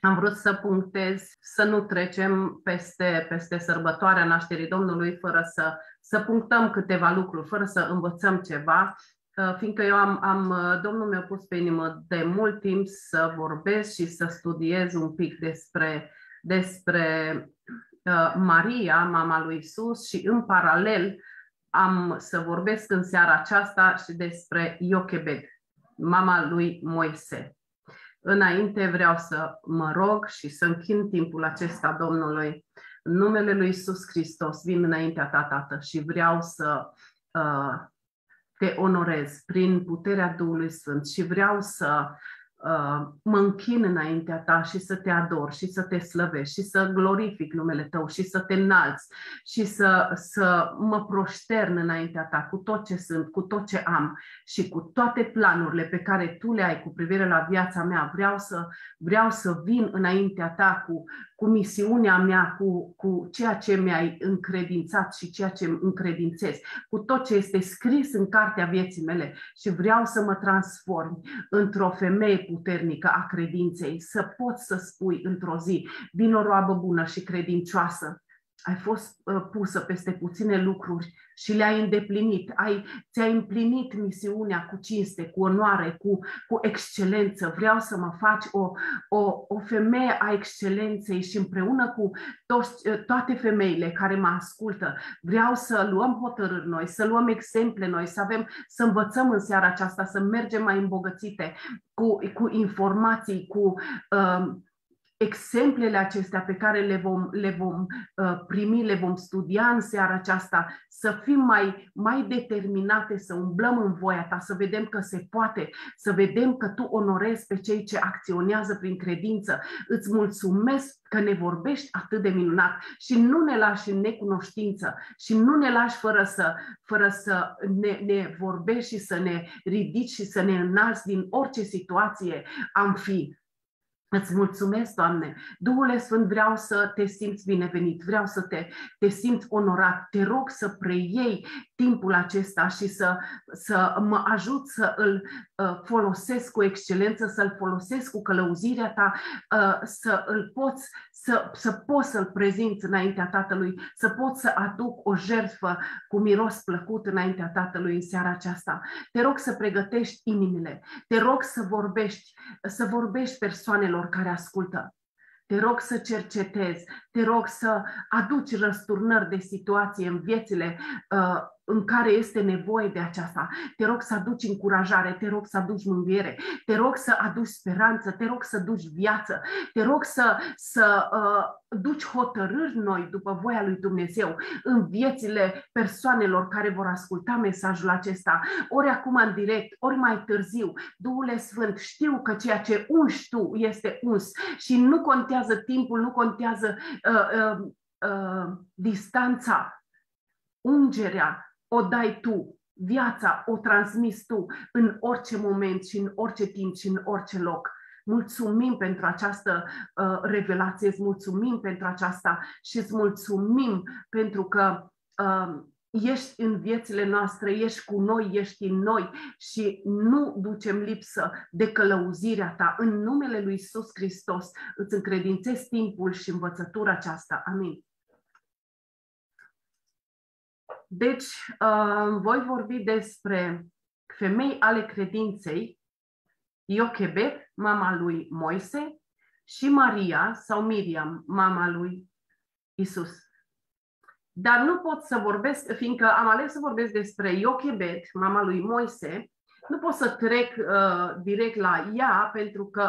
am vrut să punctez, să nu trecem peste sărbătoarea nașterii Domnului fără să punctăm câteva lucruri, fără să învățăm ceva, fiindcă Domnul mi-a pus pe inimă de mult timp să vorbesc și să studiez un pic despre Maria, mama lui Isus, și în paralel am să vorbesc în seara aceasta și despre Iochebed, mama lui Moise. Înainte vreau să mă rog și să închin timpul acesta Domnului. În numele lui Iisus Hristos vin înaintea ta, Tată, și vreau să te onorez prin puterea Duhului Sfânt și vreau să mă închin înaintea ta și să te ador și să te slăvesc și să glorific numele tău și să te înalți și să mă proștern înaintea ta cu tot ce sunt, cu tot ce am și cu toate planurile pe care tu le ai cu privire la viața mea. Vreau să vin înaintea ta cu misiunea mea, cu ceea ce mi-ai încredințat și ceea ce îmi încredințez, cu tot ce este scris în cartea vieții mele, și vreau să mă transform într-o femeie puternică a credinței, să pot să spui într-o zi: vino roabă bună și credincioasă, ai fost pusă peste puține lucruri și le-ai îndeplinit, ți-ai împlinit misiunea cu cinste, cu onoare, cu excelență. Vreau să mă faci o femeie a excelenței și împreună cu toate femeile care mă ascultă, vreau să luăm hotărâri noi, să luăm exemple noi, să învățăm în seara aceasta, să mergem mai îmbogățite cu informații, cu exemplele acestea pe care le vom primi, le vom studia în seara aceasta, să fim mai determinate, să umblăm în voia ta, să vedem că se poate, să vedem că tu onorezi pe cei ce acționează prin credință. Îți mulțumesc că ne vorbești atât de minunat și nu ne lași în necunoștință și nu ne lași fără să ne vorbești și să ne ridici și să ne înalți din orice situație am fi. Îți mulțumesc, Doamne. Duhule Sfânt, vreau să te simți binevenit, vreau să te simți onorat. Te rog să preiei timpul acesta și să mă ajut să îl folosesc cu excelență, să-l folosesc cu călăuzirea ta, să pot să-l prezint înaintea Tatălui, să pot să aduc o jertfă cu miros plăcut înaintea Tatălui în seara aceasta. Te rog să pregătești inimile, te rog să vorbești persoanelor care ascultă. Te rog să cercetezi, te rog să aduci răsturnări de situație în viețile în care este nevoie de aceasta. Te rog să aduci încurajare, te rog să aduci mângâiere, te rog să aduci speranță, te rog să duci viață, te rog să duci hotărâri noi după voia lui Dumnezeu în viețile persoanelor care vor asculta mesajul acesta, ori acum în direct, ori mai târziu. Duhule Sfânt, știu că ceea ce ungi tu este uns și nu contează timpul, nu contează distanța. Ungerea o dai tu, viața o transmiți tu în orice moment și în orice timp și în orice loc. Mulțumim pentru această revelație, îți mulțumim pentru aceasta și îți mulțumim pentru că ești în viețile noastre, ești cu noi, ești în noi și nu ducem lipsă de călăuzirea ta. În numele lui Iisus Hristos îți încredințez timpul și învățătura aceasta. Amin. Deci, voi vorbi despre femei ale credinței, Iochebed, mama lui Moise, și Maria sau Miriam, mama lui Isus. Dar nu pot să vorbesc, fiindcă am ales să vorbesc despre Iochebed, mama lui Moise, nu pot să trec direct la ea, pentru că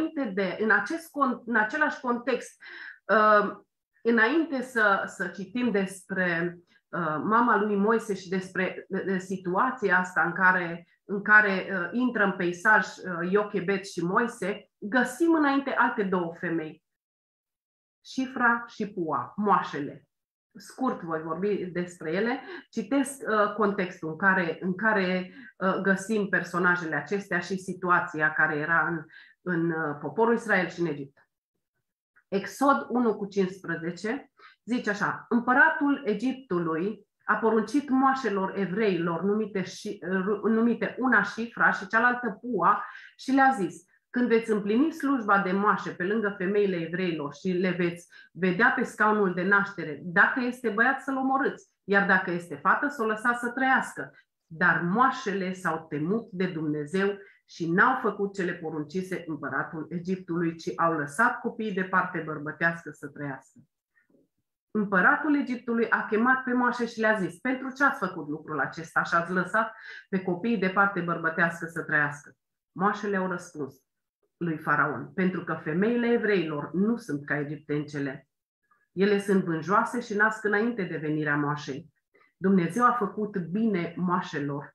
în același context, înainte să citim despre mama lui Moise și despre situația asta în care intră în peisaj Iochebed și Moise, găsim înainte alte două femei, Șifra și Pua, moașele. Scurt voi vorbi despre ele. Citesc contextul în care găsim personajele acestea și situația care era în poporul Israel și în Egipt. Exod 1:15 zice așa: împăratul Egiptului a poruncit moașelor evreilor numite una Șifra și cealaltă Pua și le-a zis: Când veți împlini slujba de moașă pe lângă femeile evreilor și le veți vedea pe scaunul de naștere, dacă este băiat să-l omorâți, iar dacă este fată să o lăsați să trăiască. Dar moașele s-au temut de Dumnezeu și n-au făcut ce le poruncise împăratul Egiptului, ci au lăsat copiii de parte bărbătească să trăiască. Împăratul Egiptului a chemat pe moașe și le-a zis: pentru ce ați făcut lucrul acesta și ați lăsat pe copiii de parte bărbătească să trăiască? Moașele au răspuns lui Faraon: pentru că femeile evreilor nu sunt ca egiptencele. Ele sunt vânjoase și nasc înainte de venirea moașei. Dumnezeu a făcut bine moașelor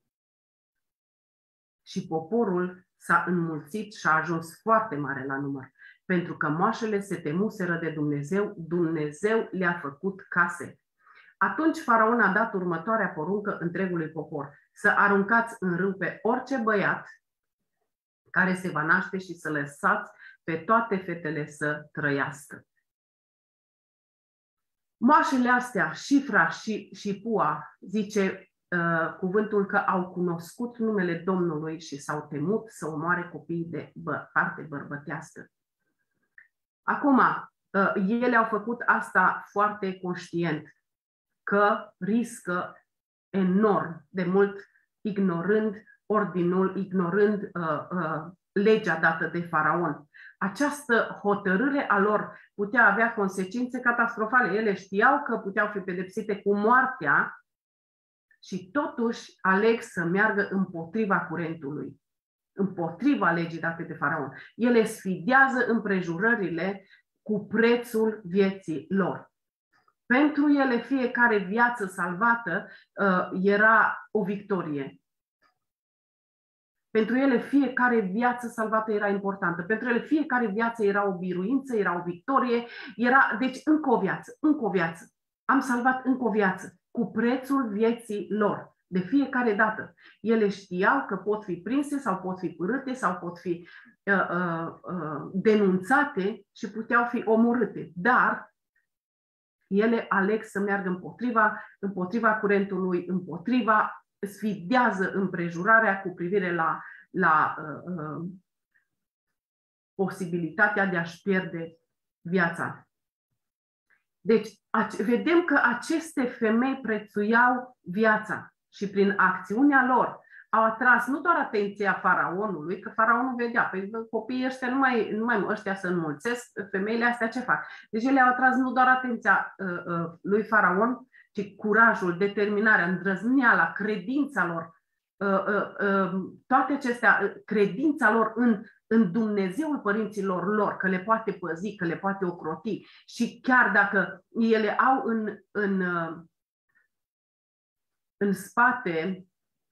și poporul s-a înmulțit și a ajuns foarte mare la număr. Pentru că moașele se temuseră de Dumnezeu, Dumnezeu le-a făcut case. Atunci Faraon a dat următoarea poruncă întregului popor: să aruncați în râu pe orice băiat care se va naște și să lăsați pe toate fetele să trăiască. Moașele astea, Șifra și Pua, zice cuvântul că au cunoscut numele Domnului și s-au temut să omoare copiii de parte bărbătească. Acum, ele au făcut asta foarte conștient, că riscă enorm de mult ignorând ordinul, ignorând legea dată de Faraon. Această hotărâre a lor putea avea consecințe catastrofale. Ele știau că puteau fi pedepsite cu moartea și totuși aleg să meargă împotriva curentului, împotriva legii date de Faraon. Ele sfidează împrejurările cu prețul vieții lor. Pentru ele fiecare viață salvată era o victorie. Pentru ele fiecare viață salvată era importantă. Pentru ele fiecare viață era o biruință, era o victorie. Deci încă o viață, încă o viață. Am salvat încă o viață cu prețul vieții lor. De fiecare dată. Ele știau că pot fi prinse sau pot fi pârâte sau pot fi denunțate și puteau fi omorâte. Dar ele aleg să meargă împotriva curentului, sfidează împrejurarea cu privire la posibilitatea de a-și pierde viața. Deci, vedem că aceste femei prețuiau viața și prin acțiunea lor au atras nu doar atenția Faraonului, că Faraonul vedea, păi copiii ăștia nu mai ăștia se înmulțesc, femeile astea ce fac? Deci ele au atras nu doar atenția lui Faraon, ci curajul, determinarea, îndrăzneala, credința lor, toate acestea, credința lor în Dumnezeul părinților lor, că le poate păzi, că le poate ocroti. Și chiar dacă ele au în spate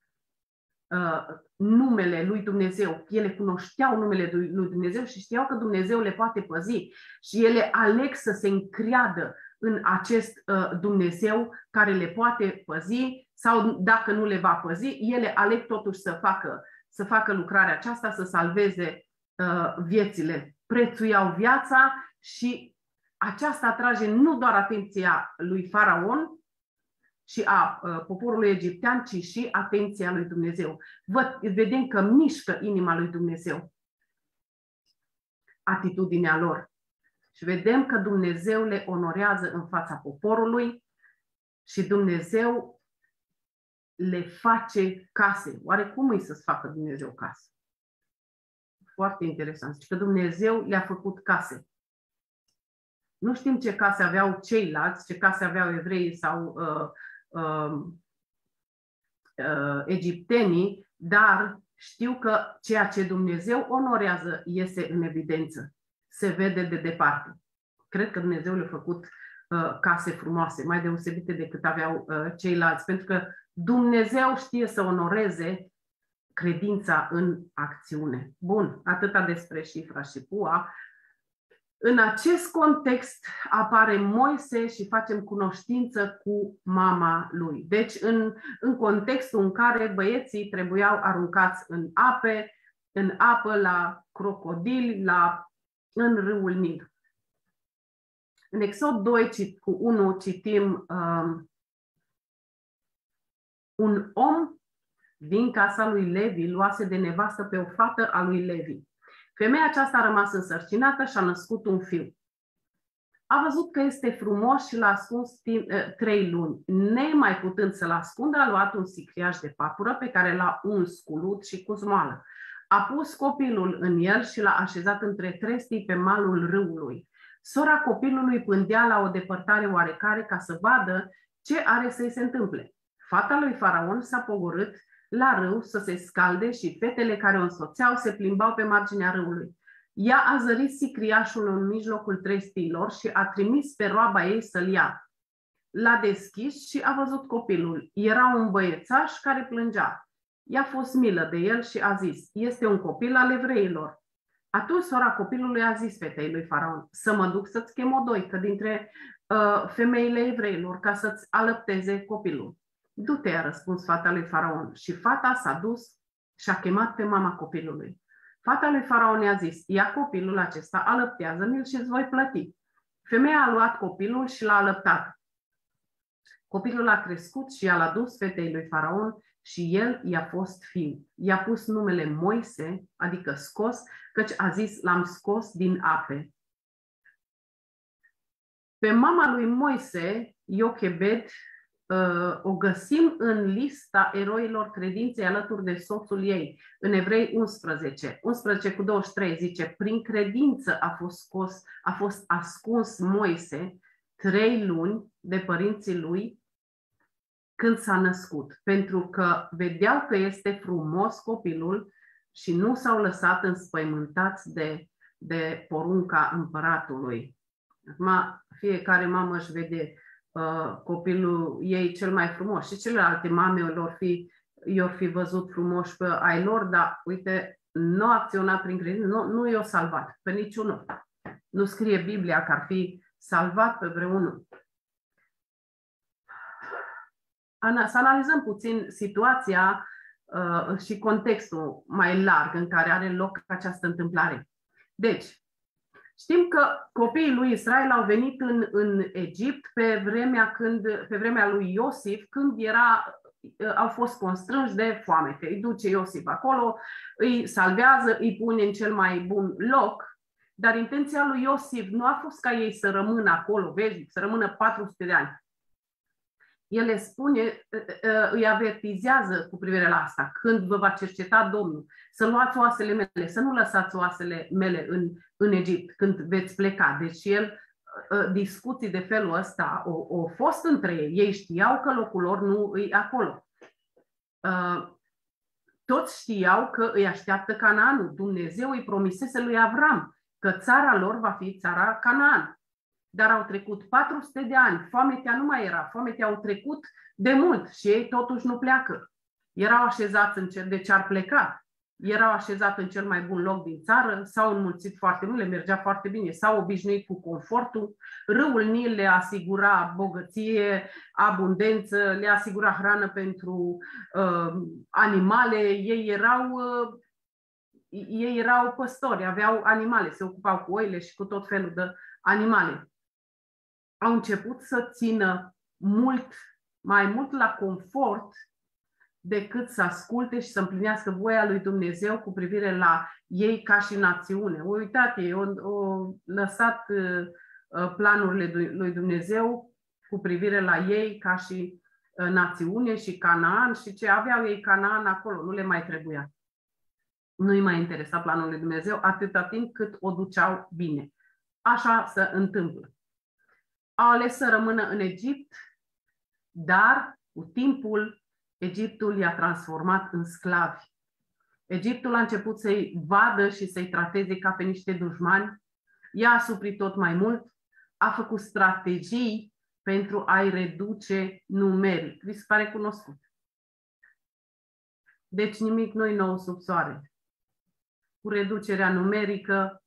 numele lui Dumnezeu, ele cunoșteau numele lui Dumnezeu și știau că Dumnezeu le poate păzi și ele aleg să se încreadă în acest Dumnezeu care le poate păzi, sau dacă nu le va păzi, ele aleg totuși să facă lucrarea aceasta, să salveze viețile. Prețuiau viața și aceasta atrage nu doar atenția lui Faraon și a poporului egiptean, ci și atenția lui Dumnezeu. Vedem că mișcă inima lui Dumnezeu atitudinea lor. Și vedem că Dumnezeu le onorează în fața poporului și Dumnezeu le face case. Oare cum îi să-ți facă Dumnezeu case? Foarte interesant. Că Dumnezeu le-a făcut case. Nu știm ce case aveau ceilalți, ce case aveau evreii sau egiptenii, dar știu că ceea ce Dumnezeu onorează iese în evidență. Se vede de departe. Cred că Dumnezeu le-a făcut case frumoase, mai deosebite decât aveau ceilalți, pentru că Dumnezeu știe să onoreze credința în acțiune. Bun, atâta despre Șifra și Pua. În acest context apare Moise și facem cunoștință cu mama lui. Deci în contextul în care băieții trebuiau aruncați în apă la crocodili, în râul Nil. În Exod 2 cu 1 citim un om din casa lui Levi luase de nevastă pe o fată a lui Levi. Femeia aceasta a rămas însărcinată și a născut un fiu. A văzut că este frumos și l-a ascuns 3 luni. Nemai putând să-l ascundă, a luat un sicriaș de papură pe care l-a uns cu lut și cu smoală. A pus copilul în el și l-a așezat între trestii pe malul râului. Sora copilului pândea la o depărtare oarecare ca să vadă ce are să-i se întâmple. Fata lui Faraon s-a pogorât la râu să se scalde și fetele care o însoțeau se plimbau pe marginea râului. Ea a zărit sicriașul în mijlocul trestiilor și a trimis pe roaba ei să-l ia. L-a deschis și a văzut copilul. Era un băiețaș care plângea. I-a fost milă de el și a zis: este un copil al evreilor. Atunci sora copilului a zis fetei lui Faraon: să mă duc să-ți chem o doică dintre femeile evreilor ca să-ți alăpteze copilul. Du-te, a răspuns fata lui Faraon. Și fata s-a dus și a chemat pe mama copilului. Fata lui Faraon i-a zis: ia copilul acesta, alăptează-mi-l și îți voi plăti. Femeia a luat copilul și l-a alăptat. Copilul a crescut și l-a adus fetei lui Faraon și el i-a fost fiu. I-a pus numele Moise, adică scos, căci a zis: l-am scos din ape. Pe mama lui Moise, Iochebed, o găsim în lista eroilor credinței alături de soțul ei. În Evrei 11:23 zice: prin credință a fost ascuns Moise 3 luni de părinții lui când s-a născut, pentru că vedeau că este frumos copilul și nu s-au lăsat înspăimântați de porunca împăratului. Acum, fiecare mamă își vede copilul ei cel mai frumos și celelalte mame i-or fi văzut frumoși pe ai lor, dar uite, nu a acționat prin credință, nu i-a salvat pe niciunul. Nu scrie Biblia că ar fi salvat pe vreunul. Să analizăm puțin situația și contextul mai larg în care are loc această întâmplare. Deci, știm că copiii lui Israel au venit în Egipt pe vremea lui Iosif, când au fost constrânși de foamete. Îi duce Iosif acolo, îi salvează, îi pune în cel mai bun loc, dar intenția lui Iosif nu a fost ca ei să rămână acolo veșnic, să rămână 400 de ani. El le spune, îi avertizează cu privire la asta: când vă va cerceta Domnul, să luați oasele mele, să nu lăsați oasele mele în Egipt când veți pleca. Deci el, discuții de felul ăsta au fost între ei. Ei știau că locul lor nu e acolo. Toți știau că îi așteaptă Canaanul. Dumnezeu îi promisese lui Avram că țara lor va fi țara Canaan. Dar au trecut 400 de ani, foametea nu mai era, foametea au trecut de mult și ei totuși nu pleacă. Erau așezați deci ar pleca. Erau așezați în cel mai bun loc din țară, s-au înmulțit foarte mult, le mergea foarte bine, s-au obișnuit cu confortul, râul Nil le asigura bogăție, abundență, le asigura hrană pentru animale, ei erau păstori, aveau animale, se ocupau cu oile și cu tot felul de animale. Au început să țină mai mult la confort decât să asculte și să împlinească voia lui Dumnezeu cu privire la ei ca și națiune. Uitați, ei au lăsat planurile lui Dumnezeu cu privire la ei ca și națiune și Canaan, și ce aveau ei Canaan acolo, nu le mai trebuia. Nu-i mai interesa planul lui Dumnezeu atâta timp cât o duceau bine. Așa se întâmplă. Au ales să rămână în Egipt, dar cu timpul Egiptul i-a transformat în sclavi. Egiptul a început să-i vadă și să-i trateze ca pe niște dușmani, i-a asuprit tot mai mult, a făcut strategii pentru a-i reduce numeric. Vi se pare cunoscut? Deci nimic nu-i nou sub soare. Cu reducerea numerică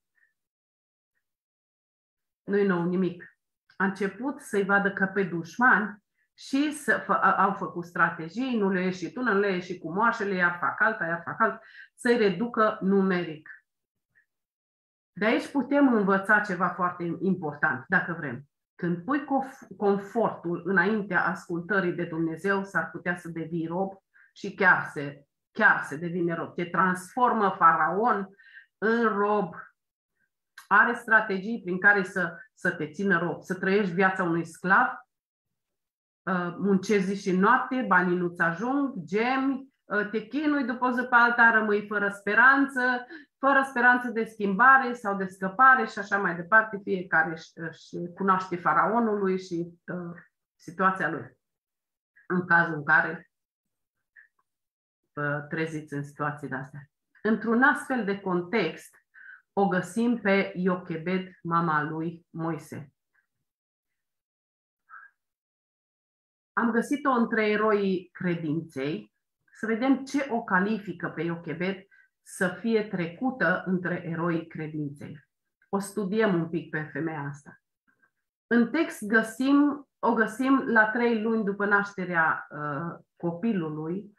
nu-i nou nimic. A început să-i vadă că pe dușmani și au făcut strategii, nu le-a ieșit una, nu le-a ieșit cu moașele, iar fac alta, să-i reducă numeric. De aici putem învăța ceva foarte important, dacă vrem. Când pui confortul înaintea ascultării de Dumnezeu, s-ar putea să devii rob și chiar se devine rob. Te transformă Faraon în rob, are strategii prin care să te țină rob, să trăiești viața unui sclav, muncești zi și noapte, banii nu-ți ajung, gemi, te chinui după o zi pe alta, rămâi fără speranță de schimbare sau de scăpare și așa mai departe, fiecare își cunoaște faraonului și situația lui. În cazul în care vă treziți în situații de astea. Într-un astfel de context, o găsim pe Iochebed, mama lui Moise. Am găsit-o între eroii credinței, să vedem ce o califică pe Iochebed să fie trecută între eroii credinței. O studiem un pic pe femeia asta. În text o găsim la 3 luni după nașterea copilului,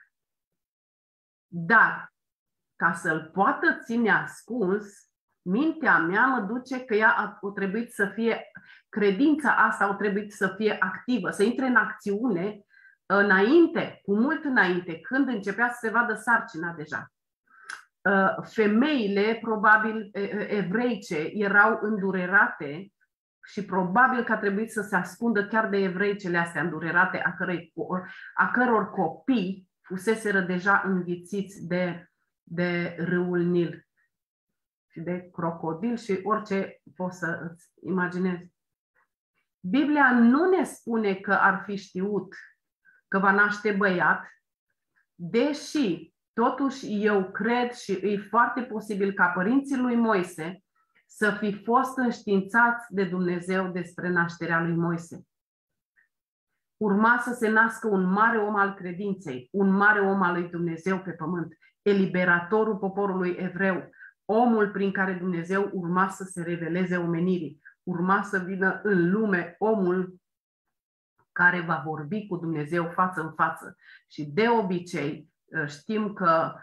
dar ca să-l poată ține ascuns, mintea mea mă duce că ea a trebuit să fie, credința asta a trebuit să fie activă, să intre în acțiune înainte, cu mult înainte, când începea să se vadă sarcina deja. Femeile, probabil evreice, erau îndurerate și probabil că a trebuit să se ascundă chiar de evreicele astea îndurerate, a căror copii fuseseră deja înghițiți de râul Nil și de crocodil și orice poți să îți imaginezi. Biblia nu ne spune că ar fi știut că va naște băiat, deși totuși eu cred și e foarte posibil ca părinții lui Moise să fi fost înștiințați de Dumnezeu despre nașterea lui Moise. Urma să se nască un mare om al credinței, un mare om al lui Dumnezeu pe pământ, eliberatorul poporului evreu, omul prin care Dumnezeu urma să se reveleze omenirii, urma să vină în lume omul care va vorbi cu Dumnezeu față în față. Și de obicei știm că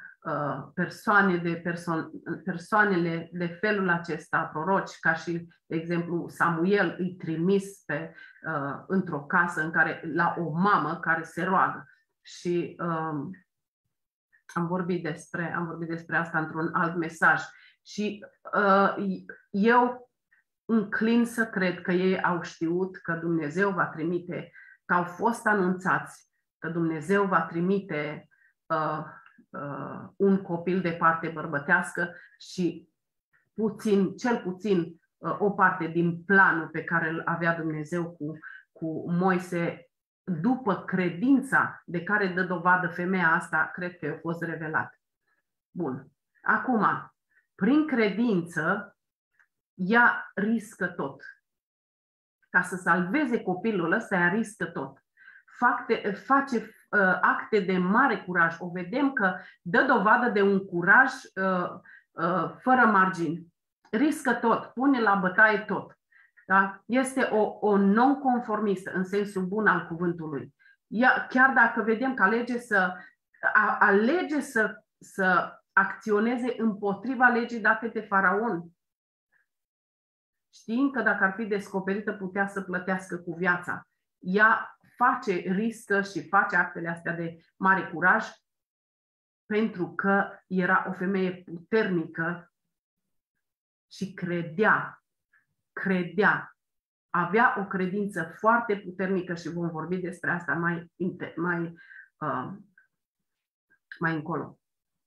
persoanele de felul acesta, proroci, ca și, de exemplu, Samuel, îi trimis într-o casă la o mamă care se roagă. Și am vorbit despre asta într-un alt mesaj. Și eu înclin să cred că ei au știut că Dumnezeu va trimite, că au fost anunțați că Dumnezeu va trimite un copil de parte bărbătească și cel puțin o parte din planul pe care îl avea Dumnezeu cu Moise, după credința de care dă dovadă femeia asta, cred că a fost revelat. Bun. Acum, prin credință, ea riscă tot. Ca să salveze copilul ăsta, ea riscă tot. Face acte de mare curaj. O vedem că dă dovadă de un curaj fără margini. Riscă tot, pune la bătaie tot. Da? Este o non-conformistă în sensul bun al cuvântului. Ea, chiar dacă vedem că alege să acționeze împotriva legii date de faraon, știind că dacă ar fi descoperită putea să plătească cu viața. Ea riscă și face actele astea de mare curaj pentru că era o femeie puternică și credea, avea o credință foarte puternică și vom vorbi despre asta mai încolo.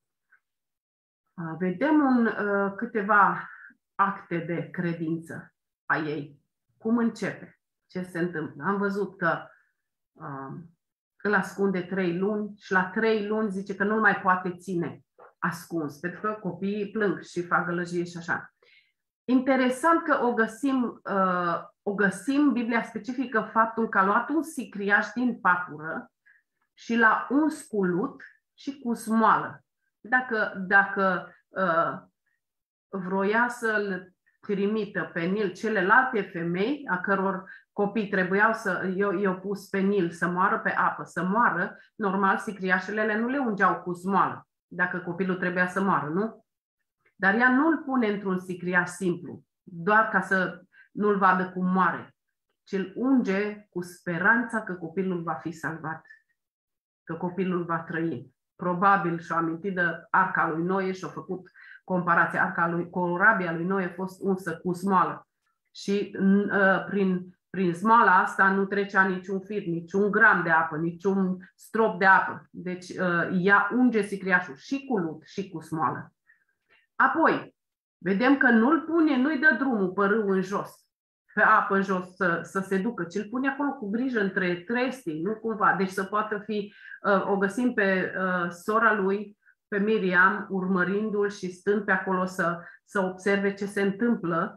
Vedem câteva acte de credință a ei. Cum începe? Ce se întâmplă? Am văzut că îl ascunde 3 luni și la 3 luni zice că nu mai poate ține ascuns, pentru că copiii plâng și fac gălăgie și așa. Interesant că o găsim, Biblia specifică faptul că a luat un sicriaș din papură și l-a uns cu lut și cu smoală. Dacă vroia să-l trimită pe Nil celelalte femei, a căror copii trebuiau i-au pus pe Nil să moară pe apă, să moară, normal sicriașele nu le ungeau cu smoală, dacă copilul trebuia să moară, nu? Dar ea nu îl pune într-un sicriaș simplu, doar ca să nu-l vadă cum moare, ci îl unge cu speranța că copilul va fi salvat, că copilul va trăi. Probabil și-a amintit de arca lui Noe și-a făcut comparație, corabia lui Noe a fost unsă cu smoală și prin smoala asta nu trecea niciun fir, niciun gram de apă, niciun strop de apă. Deci ea unge sicriașul și cu lut și cu smoală. Apoi, vedem că nu-i dă drumul pe râu în jos, pe apă în jos să se ducă, ci îl pune acolo cu grijă între trestii, nu cumva. Deci să poată fi, o găsim pe sora lui, pe Miriam, urmărindu-l și stând pe acolo să observe ce se întâmplă.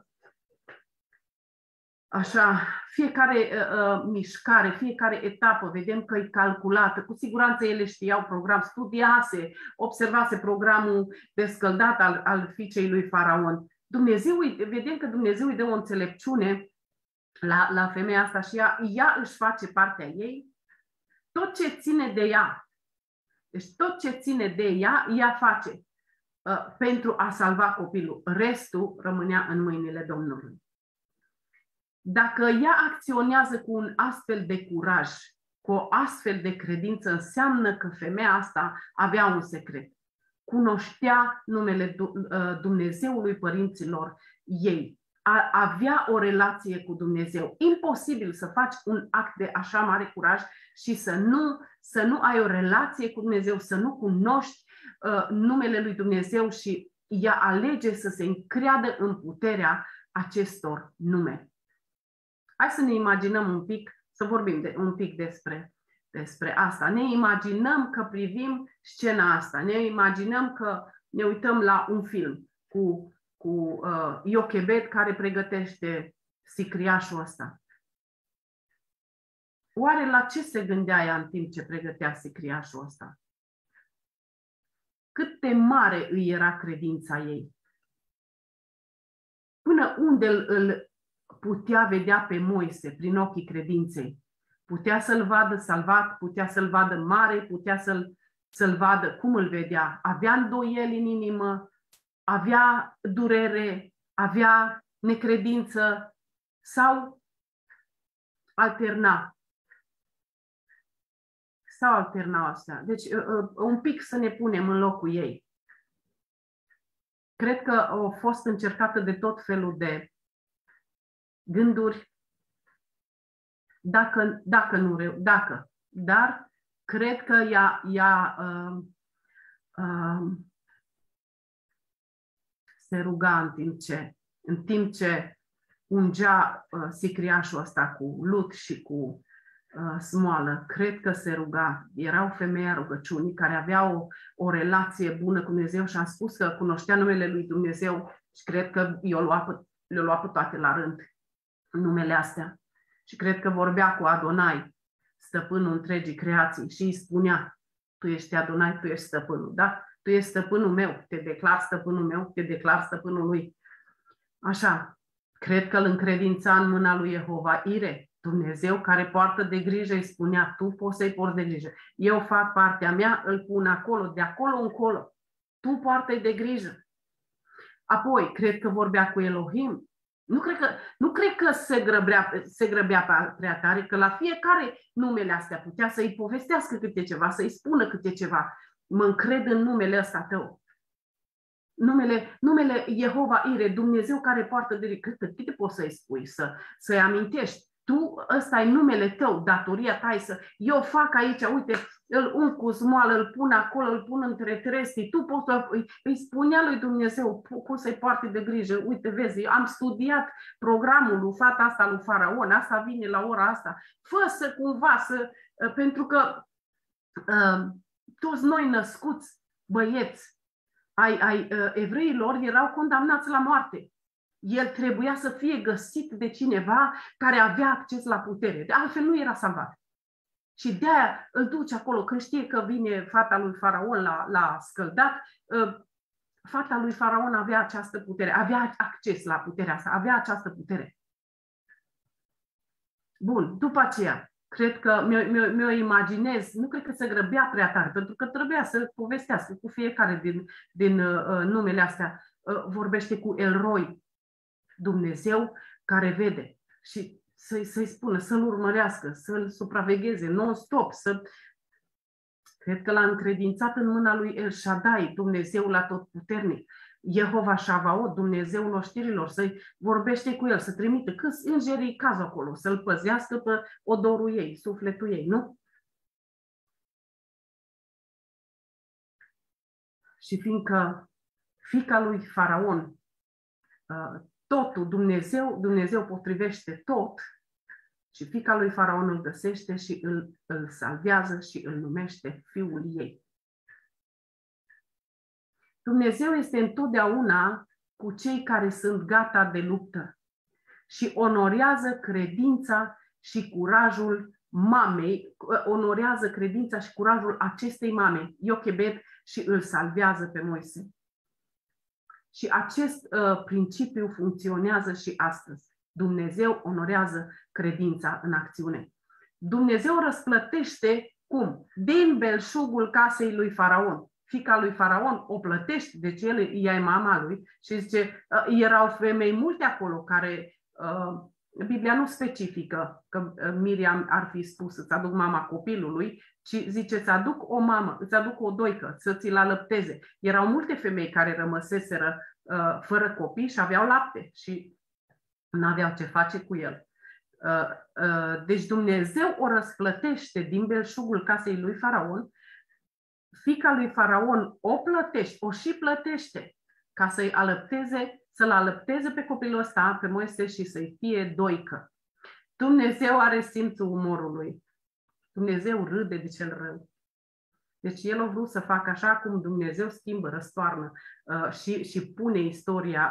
Așa, fiecare mișcare, fiecare etapă, vedem că e calculată. Cu siguranță ele știau program, studiase, observase programul de scăldat al fiicei lui Faraon. Vedem că Dumnezeu îi dă o înțelepciune la femeia asta și ea își face partea ei. Tot ce ține de ea, deci tot ce ține de ea face pentru a salva copilul. Restul rămânea în mâinile Domnului. Dacă ea acționează cu un astfel de curaj, cu o astfel de credință, înseamnă că femeia asta avea un secret. Cunoștea numele Dumnezeului părinților ei. Avea o relație cu Dumnezeu. Imposibil să faci un act de așa mare curaj și să nu ai o relație cu Dumnezeu, să nu cunoști numele lui Dumnezeu și ea alege să se încreadă în puterea acestor nume. Hai să ne imaginăm un pic, să vorbim un pic despre asta. Ne imaginăm că privim scena asta, ne imaginăm că ne uităm la un film cu Iochebed care pregătește sicriașul ăsta. Oare la ce se gândea ea în timp ce pregătea sicriașul ăsta? Cât de mare îi era credința ei? Până unde îl putea vedea pe Moise prin ochii credinței? Putea să-l vadă salvat, putea să-l vadă mare, putea să-l vadă cum îl vedea. Avea îndoieli în inimă, avea durere, avea necredință sau alterna. Sau alternau astea. Deci un pic să ne punem în locul ei. Cred că a fost încercată de tot felul de gânduri, dar cred că ea se ruga în timp ce ungea sicriașul ăsta cu lut și cu smoală. Cred că se ruga. Era o femeie a rugăciunii care avea o relație bună cu Dumnezeu și am spus că cunoștea numele lui Dumnezeu și cred că le-o lua pe toate la rând numele astea. Și cred că vorbea cu Adonai, stăpânul întregii creații, și îi spunea: tu ești Adonai, tu ești stăpânul, da? Tu ești stăpânul meu, te declar stăpânul meu, te declar stăpânul lui. Așa, cred că îl încredința în mâna lui Jehova Ire, Dumnezeu care poartă de grijă, îi spunea: tu poți să-i porți de grijă. Eu fac partea mea, îl pun acolo, de acolo încolo. Tu poartă-i de grijă. Apoi, cred că vorbea cu Elohim. Nu cred că se grăbea prea tare, că la fiecare numele astea putea să-i povestească câte ceva, să-i spună câte ceva. Mă încred în numele ăsta tău. Numele Jehova Ire, Dumnezeu care poartă de grijă. Câte poți să-i spui, să-i amintești? Tu, ăsta e numele tău, datoria ta e eu fac aici, uite, îl ung cu smoală, îl pun acolo, îl pun între trestii, tu poți îi spunea lui Dumnezeu cum să-i poarte de grijă. Uite, vezi, am studiat programul lui fata asta lui Faraon, asta vine la ora asta. Fă cumva, pentru că toți noi născuți băieți ai evreilor erau condamnați la moarte. El trebuia să fie găsit de cineva care avea acces la putere. De altfel nu era salvat. Și de-aia îl duce acolo. Când știe că vine fata lui Faraon la scăldat, fata lui Faraon avea această putere, avea acces la puterea asta, avea această putere. Bun, după aceea, cred că mi-o imaginez, nu cred că se grăbea prea tare, pentru că trebuia să povestească cu fiecare din numele astea. Vorbește cu Elroi, Dumnezeu care vede, și să-i spună, să-l urmărească, să-l supravegheze non-stop. Cred că l-a încredințat în mâna lui El Shaddai, Dumnezeul atotputernic. Jehova Shavaot, Dumnezeul oștirilor, să-i vorbește cu el, să trimită câți îngerii caz acolo, să-l păzească pe odorul ei, sufletul ei, nu? Și fiindcă fiica lui Faraon, totul, Dumnezeu potrivește tot, și fiica lui Faraon îl găsește și îl salvează și îl numește fiul ei. Dumnezeu este întotdeauna cu cei care sunt gata de luptă și onorează credința și curajul mamei, onorează credința și curajul acestei mame, Iochebed, și îl salvează pe Moise. Și acest principiu funcționează și astăzi. Dumnezeu onorează credința în acțiune. Dumnezeu răsplătește cum? Din belșugul casei lui Faraon. Fiica lui Faraon o plătește, deci ea e mama lui și zice, erau femei multe acolo care, Biblia nu specifică că Miriam ar fi spus îți aduc mama copilului, ci zice îți aduc o mamă, îți aduc o doică, să ți-l alăpteze. Erau multe femei care rămăseseră fără copii și aveau lapte și nu aveau ce face cu el. Deci Dumnezeu o răsplătește din belșugul casei lui Faraon. Fiica lui Faraon o plătește, o și plătește ca să-i alăpteze, să-l alăpteze pe copilul ăsta, pe Moise, și să-i fie doică. Dumnezeu are simțul umorului. Dumnezeu râde de cel rău. Deci el a vrut să facă așa cum Dumnezeu schimbă, răstoarnă și pune istoria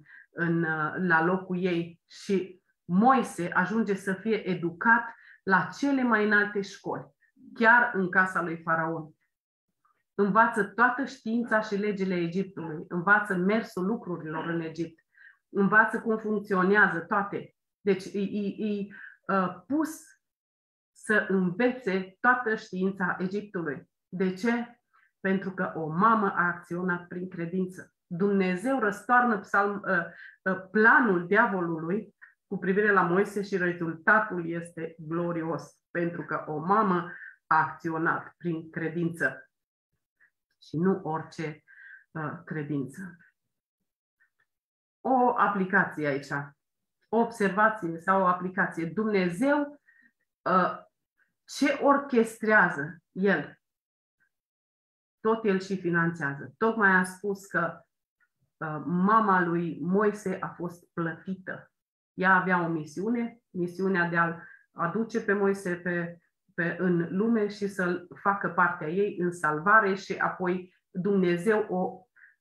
la locul ei. Și Moise ajunge să fie educat la cele mai înalte școli, chiar în casa lui Faraon. Învață toată știința și legile Egiptului, învață mersul lucrurilor în Egipt, învață cum funcționează toate. Deci e pus să învețe toată știința Egiptului. De ce? Pentru că o mamă a acționat prin credință. Dumnezeu răstoarnă planul diavolului cu privire la Moise și rezultatul este glorios, pentru că o mamă a acționat prin credință și nu orice credință. O aplicație aici, o observație sau o aplicație. Dumnezeu ce orchestrează El, tot El și finanțează. Tocmai a spus că mama lui Moise a fost plătită. Ea avea o misiune, misiunea de a-l aduce pe Moise în lume și să-l facă partea ei în salvare și apoi Dumnezeu o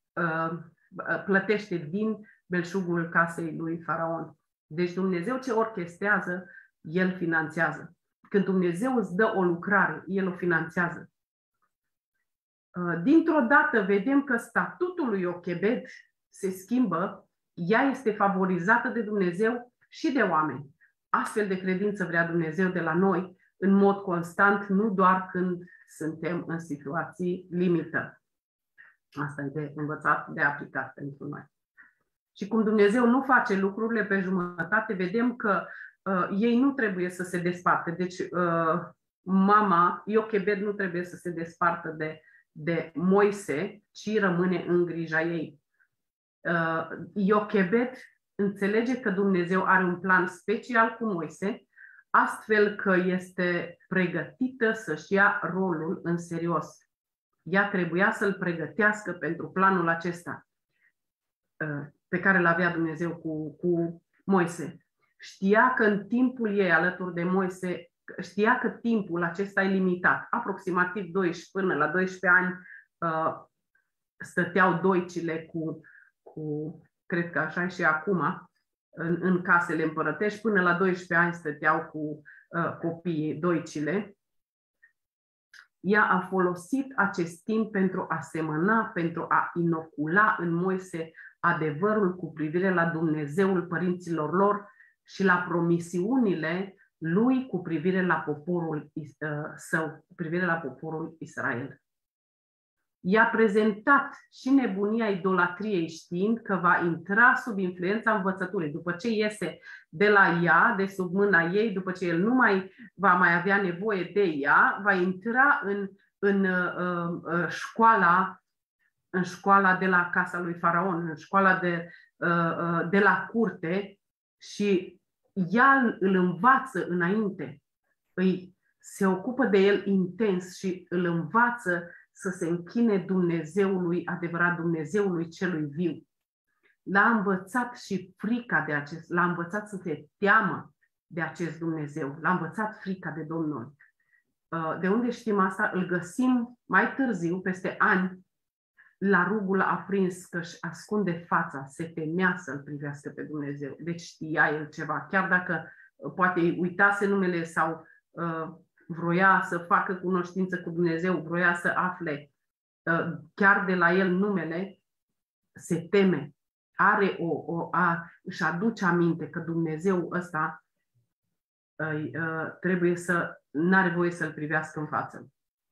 plătește din belșugul casei lui Faraon. Deci Dumnezeu ce orchestrează, El finanțează. Când Dumnezeu îți dă o lucrare, El o finanțează. Dintr-o dată vedem că statutul lui Iochebed se schimbă, ea este favorizată de Dumnezeu și de oameni. Astfel de credință vrea Dumnezeu de la noi, în mod constant, nu doar când suntem în situații limită. Asta e de învățat, de aplicat pentru noi. Și cum Dumnezeu nu face lucrurile pe jumătate, vedem că ei nu trebuie să se despartă. Deci mama, Iochebed, nu trebuie să se despartă de Moise, ci rămâne în grija ei. Iochebed înțelege că Dumnezeu are un plan special cu Moise, astfel că este pregătită să-și ia rolul în serios. Ea trebuia să-l pregătească pentru planul acesta pe care îl avea Dumnezeu cu Moise. Știa că în timpul ei alături de Moise, știa că timpul acesta e limitat. Aproximativ 12 până la 12 ani stăteau doicile cred că așa și acum, în casele împărătești, până la 12 ani stăteau cu copiii doicile. Ea a folosit acest timp pentru a semăna, pentru a inocula în Moise adevărul cu privire la Dumnezeul părinților lor și la promisiunile lui cu privire la poporul său, cu privire la poporul Israel. I-a prezentat și nebunia idolatriei, știind că va intra sub influența învățăturii. După ce iese de la ea, de sub mâna ei, după ce el nu mai va mai avea nevoie de ea, va intra în școala în școala de la casa lui Faraon, în școala de la curte și ea îl învață înainte, se ocupă de el intens și îl învață să se închine Dumnezeului adevărat, Dumnezeului celui viu. L-a învățat și frica de acest, l-a învățat să se teamă de acest Dumnezeu, l-a învățat frica de Domnul. De unde știm asta? Îl găsim mai târziu, peste ani, la rugul aprins, că își ascunde fața, se temea să-L privească pe Dumnezeu. Deci știa el ceva, chiar dacă poate uitase numele sau vroia să facă cunoștință cu Dumnezeu, vroia să afle chiar de la el numele, se teme. Își aduce aminte că Dumnezeu ăsta n-are voie să-L privească în față.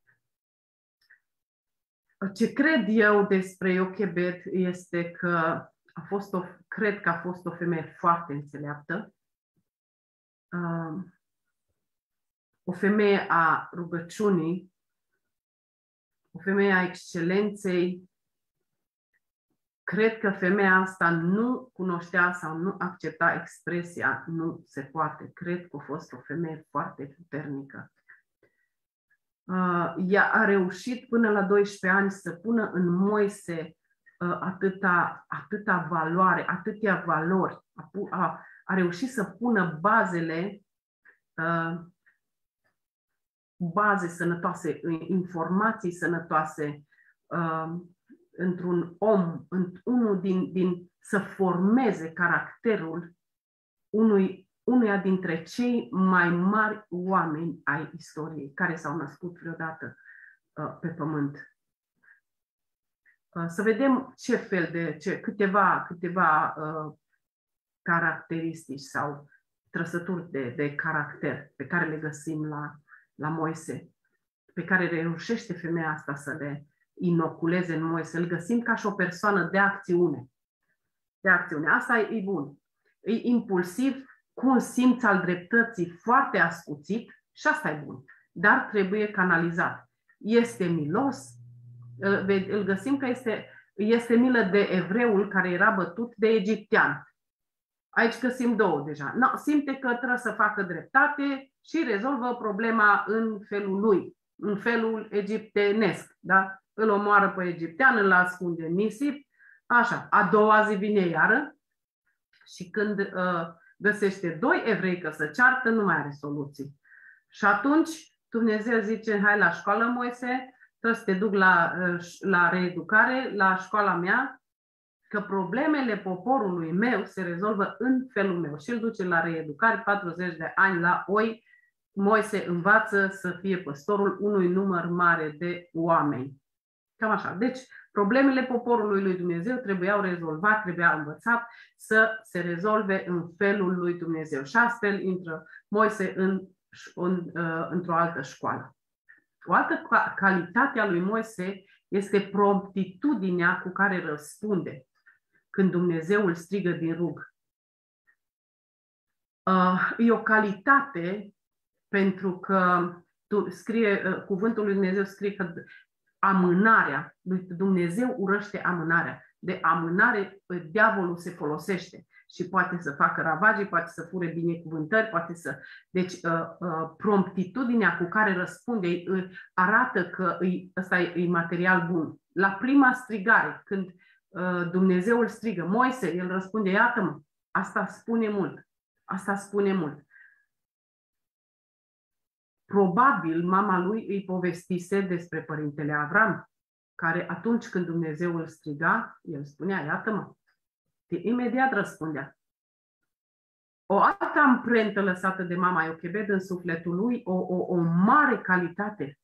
Ce cred eu despre Iochebed este că cred că a fost o femeie foarte înțeleaptă, o femeie a rugăciunii, o femeie a excelenței. Cred că femeia asta nu cunoștea sau nu accepta expresia nu se poate. Cred că a fost o femeie foarte puternică. Ea a reușit până la 12 ani să pună în Moise atâta valoare, atâtea valori. A reușit să pună baze sănătoase, informații sănătoase într-un om, unul să formeze caracterul unuia dintre cei mai mari oameni ai istoriei care s-au născut vreodată pe pământ. Să vedem ce fel de câteva caracteristici sau trăsături de caracter pe care le găsim la Moise, pe care reușește femeia asta să le inoculeze în Moise. Îl găsim ca și o persoană de acțiune. Asta e bun. E impulsiv, cu un simț al dreptății foarte ascuțit și asta e bun. Dar trebuie canalizat. Este milos. Îl găsim că este milă de evreul care era bătut de egiptean. Aici găsim două deja. Simte că trebuie să facă dreptate și rezolvă problema în felul lui, în felul egiptenesc. Da? Îl omoară pe egiptean, îl ascunde în nisip. Așa. A doua zi vine iară și când găsește doi evrei că se ceartă, nu mai are soluții. Și atunci Dumnezeu zice, hai la școală, Moise, trebuie să te duc la reeducare, la școala mea, că problemele poporului meu se rezolvă în felul meu. Și îl duce la reeducare, 40 de ani la oi. Moise învață să fie păstorul unui număr mare de oameni. Cam așa. Deci, problemele poporului lui Dumnezeu trebuiau învățat să se rezolve în felul lui Dumnezeu. Și astfel intră Moise într-o altă școală. O altă calitate a lui Moise este promptitudinea cu care răspunde când Dumnezeu îl strigă din rug. E o calitate pentru că cuvântul lui Dumnezeu scrie că amânarea, Dumnezeu urăște amânarea. De amânare, diavolul se folosește și poate să facă ravagii, poate să fure binecuvântări, Deci, promptitudinea cu care răspunde arată că ăsta e material bun. La prima strigare, când Dumnezeu îl strigă, Moise, el răspunde, iată-mă, asta spune mult. Asta spune mult. Probabil mama lui îi povestise despre părintele Avram, care atunci când Dumnezeu îl striga, el spunea, iată-mă. Imediat răspundea. O altă amprentă lăsată de mama Iochebed în sufletul lui, o mare calitate,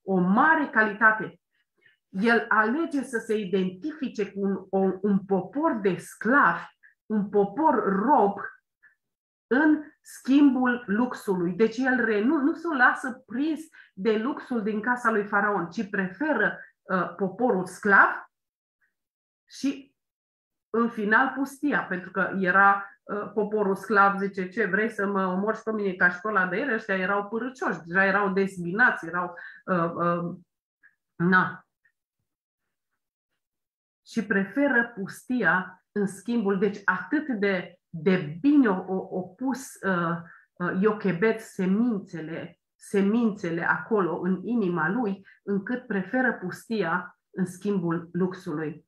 El alege să se identifice cu un popor de sclavi, un popor rob, în schimbul luxului. Deci el nu se lasă prins de luxul din casa lui Faraon, ci preferă poporul sclav și în final pustia, pentru că era poporul sclav, zice, ce vrei să mă omori și pe mine ca și pe ăla de el? Ăștia erau părâcioși, deja erau dezbinați, erau... și preferă pustia în schimbul, deci atât de bine o pus Iochebed semințele acolo în inima lui, încât preferă pustia în schimbul luxului.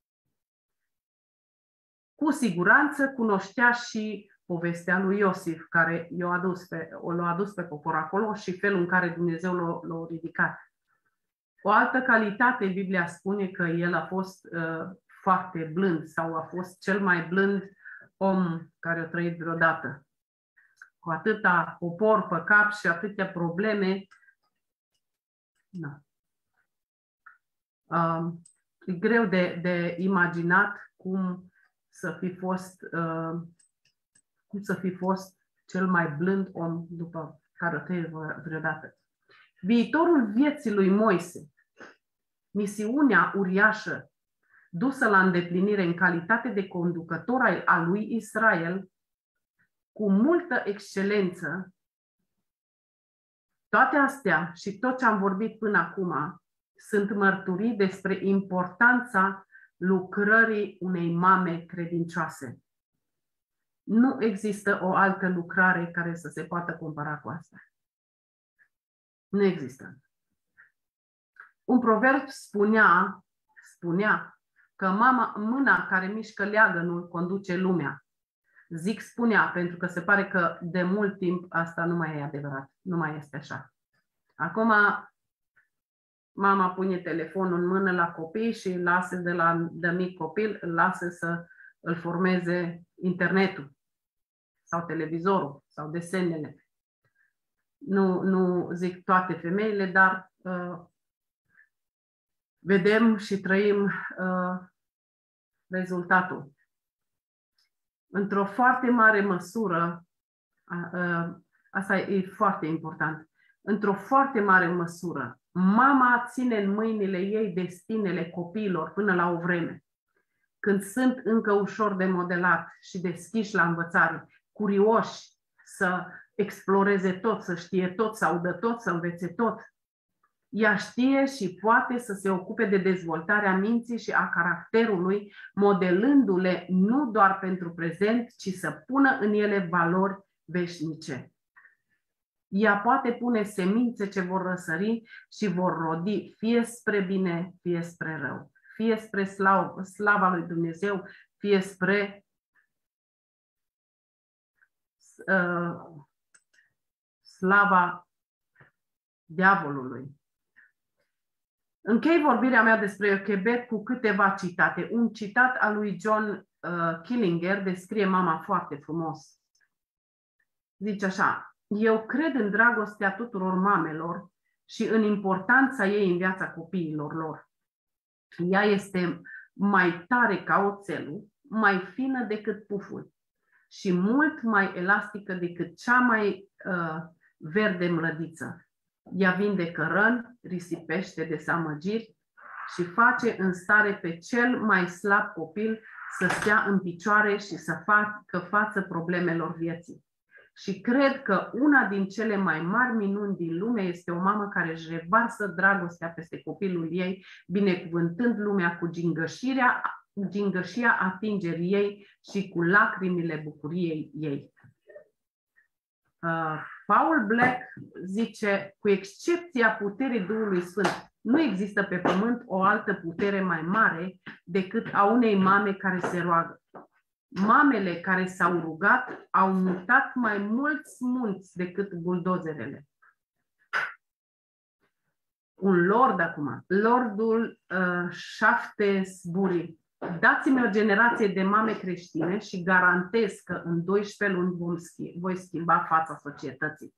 Cu siguranță cunoștea și povestea lui Iosif, care l-a adus pe popor acolo și felul în care Dumnezeu l-a ridicat. O altă calitate, Biblia spune că el a fost foarte blând sau a fost cel mai blând om care a trăit vreodată. Cu atâta popor pe cap și atâtea probleme. E greu de imaginat cum să fi fost cel mai blând om după care a trăit vreodată. Viitorul vieții lui Moise, misiunea uriașă dusă la îndeplinire în calitate de conducător al lui Israel, cu multă excelență, toate astea și tot ce am vorbit până acum sunt mărturii despre importanța lucrării unei mame credincioase. Nu există o altă lucrare care să se poată compara cu asta. Nu există. Un proverb spunea că mâna care mișcă leagănul conduce lumea. Zic spunea, pentru că se pare că de mult timp asta nu mai e adevărat. Nu mai este așa. Acum mama pune telefonul în mână la copii și îl lasă de mic copil, îl lasă să îl formeze internetul sau televizorul sau desenele. Nu zic toate femeile, dar vedem și trăim rezultatul. Într-o foarte mare măsură, asta e foarte important, într-o foarte mare măsură, mama ține în mâinile ei destinele copiilor până la o vreme, când sunt încă ușor de modelat și deschiși la învățare, curioși să exploreze tot, să știe tot, să audă tot, să învețe tot. Ea știe și poate să se ocupe de dezvoltarea minții și a caracterului, modelându-le nu doar pentru prezent, ci să pună în ele valori veșnice. Ea poate pune semințe ce vor răsări și vor rodi fie spre bine, fie spre rău, fie spre slava lui Dumnezeu, fie spre slava diavolului. Închei vorbirea mea despre Iochebed cu câteva citate. Un citat al lui John Killinger descrie mama foarte frumos. Zice așa: eu cred în dragostea tuturor mamelor și în importanța ei în viața copiilor lor. Ea este mai tare ca oțelul, mai fină decât puful și mult mai elastică decât cea mai verde mlădiță. Ea vindecă răni, risipește desamăgiri și face în stare pe cel mai slab copil să stea în picioare și să facă față problemelor vieții. Și cred că una din cele mai mari minuni din lume este o mamă care își revarsă dragostea peste copilul ei, binecuvântând lumea cu gingășia atingerii ei și cu lacrimile bucuriei ei. Paul Black zice, cu excepția puterii Duhului Sfânt, nu există pe pământ o altă putere mai mare decât a unei mame care se roagă. Mamele care s-au rugat au mutat mai mulți munți decât buldozerele. Un lord acum, lordul Shaftesbury. Dați-mi o generație de mame creștine și garantez că în 12 luni voi schimba fața societății.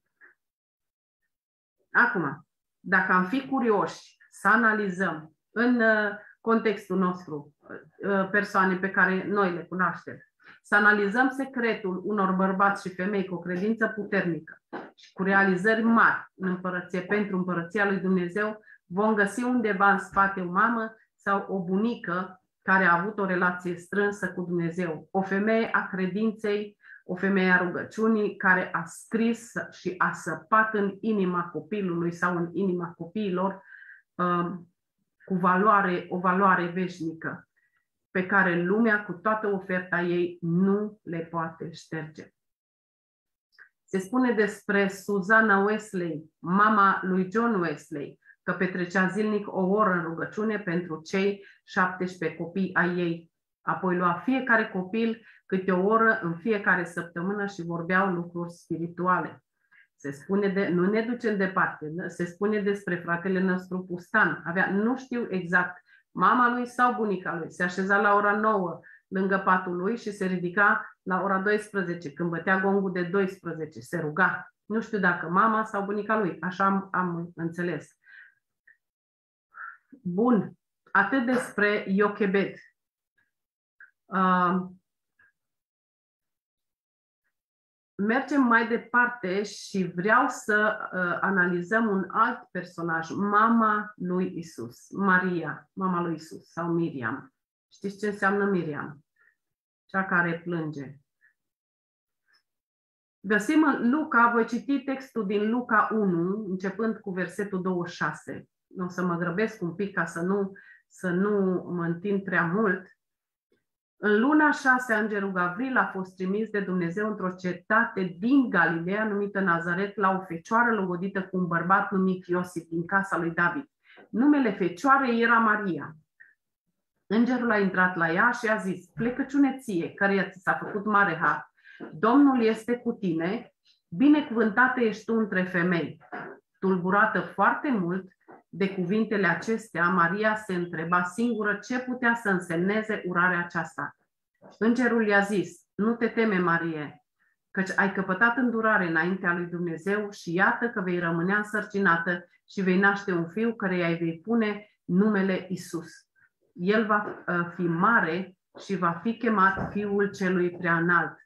Acum, dacă am fi curioși să analizăm în contextul nostru persoane pe care noi le cunoaștem, să analizăm secretul unor bărbați și femei cu o credință puternică și cu realizări mari în împărăție pentru împărăția lui Dumnezeu, vom găsi undeva în spate o mamă sau o bunică care a avut o relație strânsă cu Dumnezeu, o femeie a credinței, o femeie a rugăciunii care a scris și a săpat în inima copilului sau în inima copiilor o valoare veșnică, pe care lumea cu toată oferta ei nu le poate șterge. Se spune despre Susanna Wesley, mama lui John Wesley, că petrecea zilnic o oră în rugăciune pentru cei 17 copii ai ei. Apoi lua fiecare copil câte o oră în fiecare săptămână și vorbeau lucruri spirituale. Se spune nu ne ducem departe, se spune despre fratele nostru Pustan. Nu știu exact, mama lui sau bunica lui. Se așeza la ora 9 lângă patul lui și se ridica la ora 12. Când bătea gongul de 12, se ruga. Nu știu dacă mama sau bunica lui, așa am înțeles. Bun, atât despre Iochebed. Mergem mai departe și vreau să analizăm un alt personaj, mama lui Isus, Maria, mama lui Isus sau Miriam. Știți ce înseamnă Miriam? Cea care plânge. Găsim în Luca, voi citi textul din Luca 1, începând cu versetul 26. O să mă grăbesc un pic ca să nu mă întind prea mult. În luna 6, îngerul Gavril a fost trimis de Dumnezeu într-o cetate din Galileea, numită Nazaret, la o fecioară logodită cu un bărbat numit Iosif, din casa lui David. Numele fecioarei era Maria. Îngerul a intrat la ea și a zis: plecăciune ție, căreia ți s-a făcut mare har. Domnul este cu tine, binecuvântată ești tu între femei. Tulburată foarte mult de cuvintele acestea, Maria se întreba singură ce putea să însemneze urarea aceasta. Îngerul i-a zis: nu te teme, Marie, căci ai căpătat îndurare înaintea lui Dumnezeu și iată că vei rămâne însărcinată și vei naște un fiu căreia îi vei pune numele Isus. El va fi mare și va fi chemat Fiul Celui Preaînalt.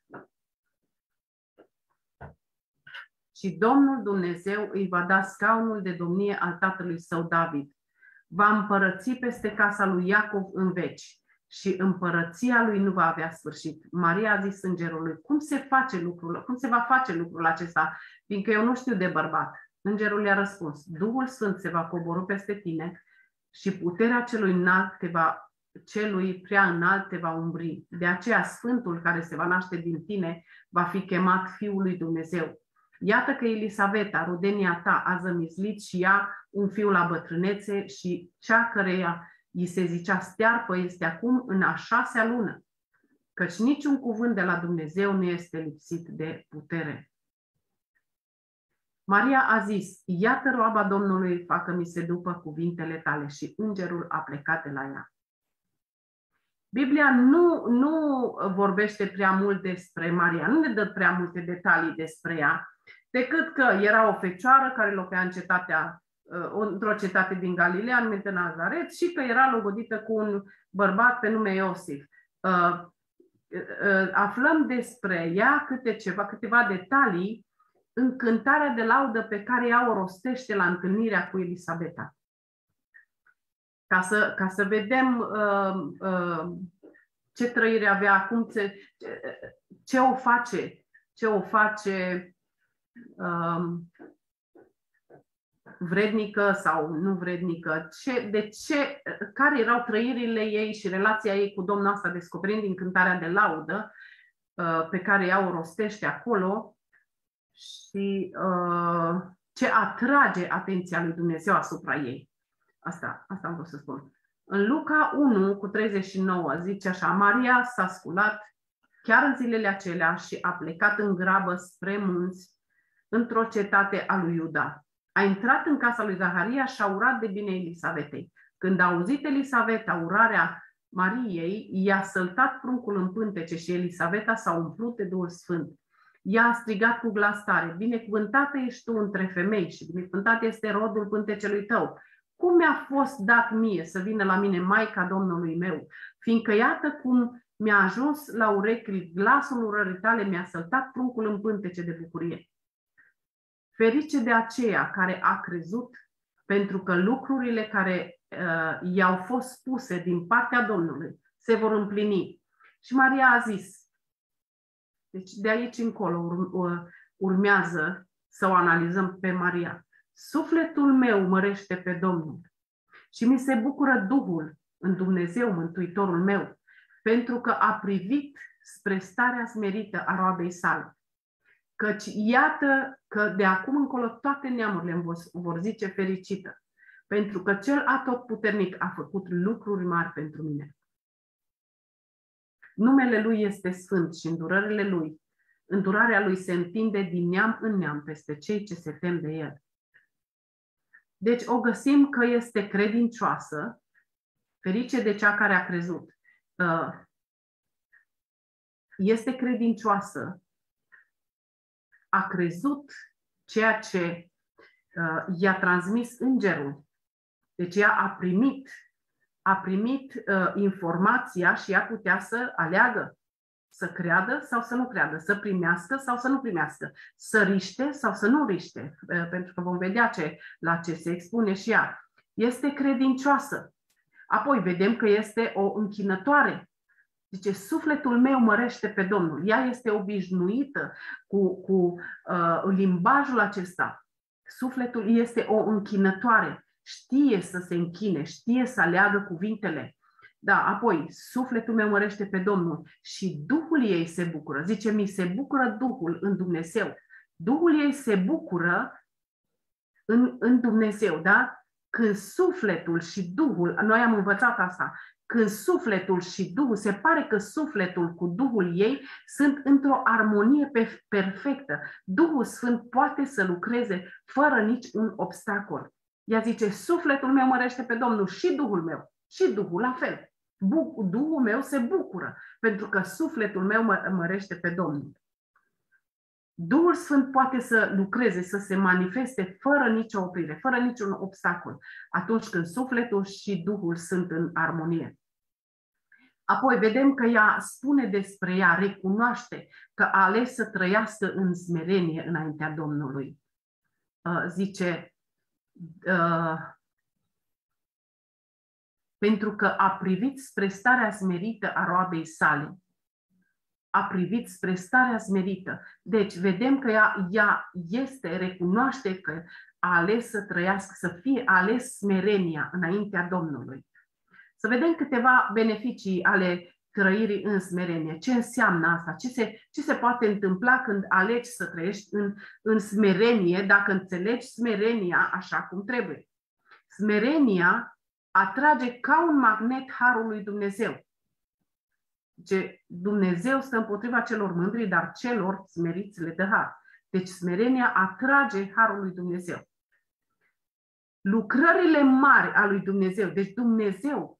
Și Domnul Dumnezeu îi va da scaunul de domnie al tatălui său David. Va împărăți peste casa lui Iacov în veci și împărăția lui nu va avea sfârșit. Maria a zis îngerului: cum se va face lucrul acesta, fiindcă eu nu știu de bărbat? Îngerul i-a răspuns: Duhul Sfânt se va coborî peste tine și puterea celui prea înalt te va umbri. De aceea Sfântul care se va naște din tine va fi chemat Fiul lui Dumnezeu. Iată că Elisaveta, rudenia ta, a zămislit și ea un fiu la bătrânețe și cea căreia îi se zicea stearpă este acum în a 6-a lună, căci niciun cuvânt de la Dumnezeu nu este lipsit de putere. Maria a zis: iată roaba Domnului, facă-mi se după cuvintele tale, și îngerul a plecat de la ea. Biblia nu vorbește prea mult despre Maria, nu ne dă prea multe detalii despre ea, decât că era o fecioară care locuia într-o cetate din Galileea, numită Nazaret, și că era logodită cu un bărbat pe nume Iosif. Aflăm despre ea câteva detalii în cântarea de laudă pe care ea o rostește la întâlnirea cu Elisabeta. Ca să vedem ce trăire avea acum, ce o face vrednică sau nu vrednică, care erau trăirile ei și relația ei cu Domnul, asta descoperind din cântarea de laudă pe care ea o rostește acolo, și ce atrage atenția lui Dumnezeu asupra ei. Asta am vrut să spun. În Luca 1 cu 39 zice așa: Maria s-a sculat chiar în zilele acelea și a plecat în grabă spre munți, într-o cetate a lui Iuda. A intrat în casa lui Zaharia și a urat de bine Elisabetei. Când a auzit Elisabeta urarea Mariei, i-a săltat pruncul în pântece și Elisabeta s-a umplut de Duhul Sfânt. Ea a strigat cu glas tare: binecuvântată ești tu între femei și binecuvântat este rodul pântecelui tău. Cum mi-a fost dat mie să vină la mine Maica Domnului meu, fiindcă iată cum mi-a ajuns la urechi glasul urării tale, mi-a săltat pruncul în pântece de bucurie. Ferice de aceea care a crezut, pentru că lucrurile care i-au fost spuse din partea Domnului se vor împlini. Și Maria a zis, deci de aici încolo urmează să o analizăm pe Maria: sufletul meu mărește pe Domnul Și mi se bucură Duhul în Dumnezeu, Mântuitorul meu, pentru că a privit spre starea smerită a roabei sale. Căci iată că de acum încolo toate neamurile îmi vor zice fericită, pentru că Cel Atotputernic a făcut lucruri mari pentru mine. Numele Lui este sfânt și îndurarea Lui se întinde din neam în neam peste cei ce se tem de El. Deci o găsim că este credincioasă, ferice de cea care a crezut. Este credincioasă, a crezut ceea ce i-a transmis îngerul. Deci ea a primit informația și ea putea să aleagă, să creadă sau să nu creadă, să primească sau să nu primească, să riște sau să nu riște, pentru că vom vedea la ce se expune și ea. Este credincioasă. Apoi vedem că este o închinătoare. Zice, sufletul meu mărește pe Domnul. Ea este obișnuită cu limbajul acesta. Sufletul este o închinătoare. Știe să se închine, știe să aleagă cuvintele. Da, apoi, sufletul meu mărește pe Domnul și Duhul ei se bucură. Zice, mi se bucură Duhul în Dumnezeu. Duhul ei se bucură în Dumnezeu, da? Când sufletul și Duhul, noi am învățat asta, când sufletul și Duhul, se pare că sufletul cu Duhul ei sunt într-o armonie perfectă. Duhul Sfânt poate să lucreze fără nici un obstacol. Ea zice, sufletul meu mărește pe Domnul și Duhul meu. Și Duhul la fel. Duhul meu se bucură pentru că sufletul meu mărește pe Domnul. Duhul Sfânt poate să lucreze, să se manifeste fără nicio oprire, fără niciun obstacol, atunci când sufletul și Duhul sunt în armonie. Apoi vedem că ea spune despre ea, recunoaște că a ales să trăiască în smerenie înaintea Domnului. Zice, pentru că a privit spre starea smerită a roabei sale. A privit spre starea smerită. Deci vedem că ea recunoaște că a ales să trăiască, să fie ales smerenia înaintea Domnului. Să vedem câteva beneficii ale trăirii în smerenie. Ce înseamnă asta? Ce se poate întâmpla când alegi să trăiești în smerenie, dacă înțelegi smerenia așa cum trebuie? Smerenia atrage ca un magnet harul lui Dumnezeu. Dumnezeu stă împotriva celor mândri, dar celor smeriți le dă har. Deci smerenia atrage harul lui Dumnezeu. Lucrările mari a lui Dumnezeu, deci Dumnezeu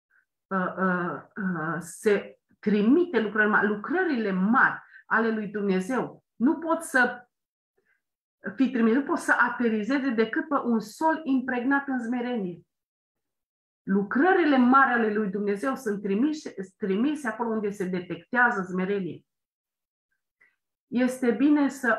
se trimite lucrările mari ale lui Dumnezeu. Nu pot să fii trimis, nu pot să aterizeze decât pe un sol impregnat în smerenie. Lucrările mari ale lui Dumnezeu sunt trimise acolo unde se detectează smerenie. Este bine să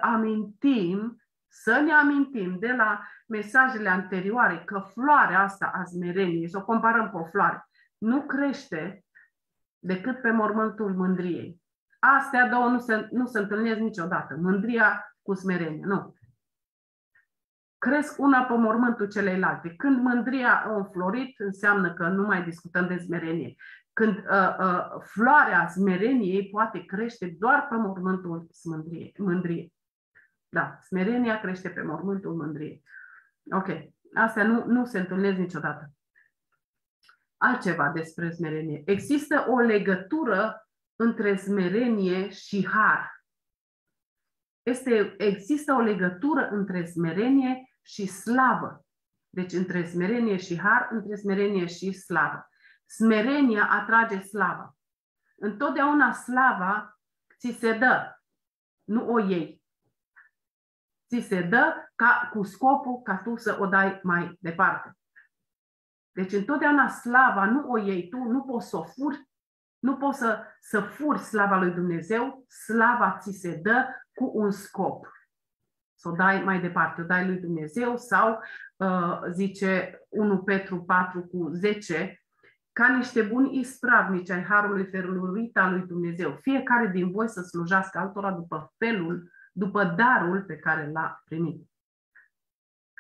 ne amintim de la mesajele anterioare că floarea asta a smereniei, să o comparăm cu o floare, nu crește decât pe mormântul mândriei. Astea două nu se întâlnesc niciodată. Mândria cu smerenie, nu. Cresc una pe mormântul celeilalte. Când mândria a înflorit, înseamnă că nu mai discutăm de smerenie. Când floarea smereniei poate crește doar pe mormântul mândriei. Da, smerenia crește pe mormântul mândriei. Ok, astea nu se întâlnesc niciodată. Altceva despre smerenie. Există o legătură între smerenie și har. Există o legătură între smerenie și slavă. Deci între smerenie și har, între smerenie și slavă. Smerenia atrage slava. Întotdeauna slava ți se dă, nu o iei. Ți se dă cu scopul ca tu să o dai mai departe. Deci întotdeauna slava nu o iei tu, nu poți să o furi, nu poți să furi slava lui Dumnezeu, slava ți se dă cu un scop. Să o dai mai departe, o dai lui Dumnezeu sau, zice 1 Petru 4:10, ca niște buni ispravnici ai harului felurit al lui Dumnezeu, fiecare din voi să slujească altora după darul pe care l-a primit.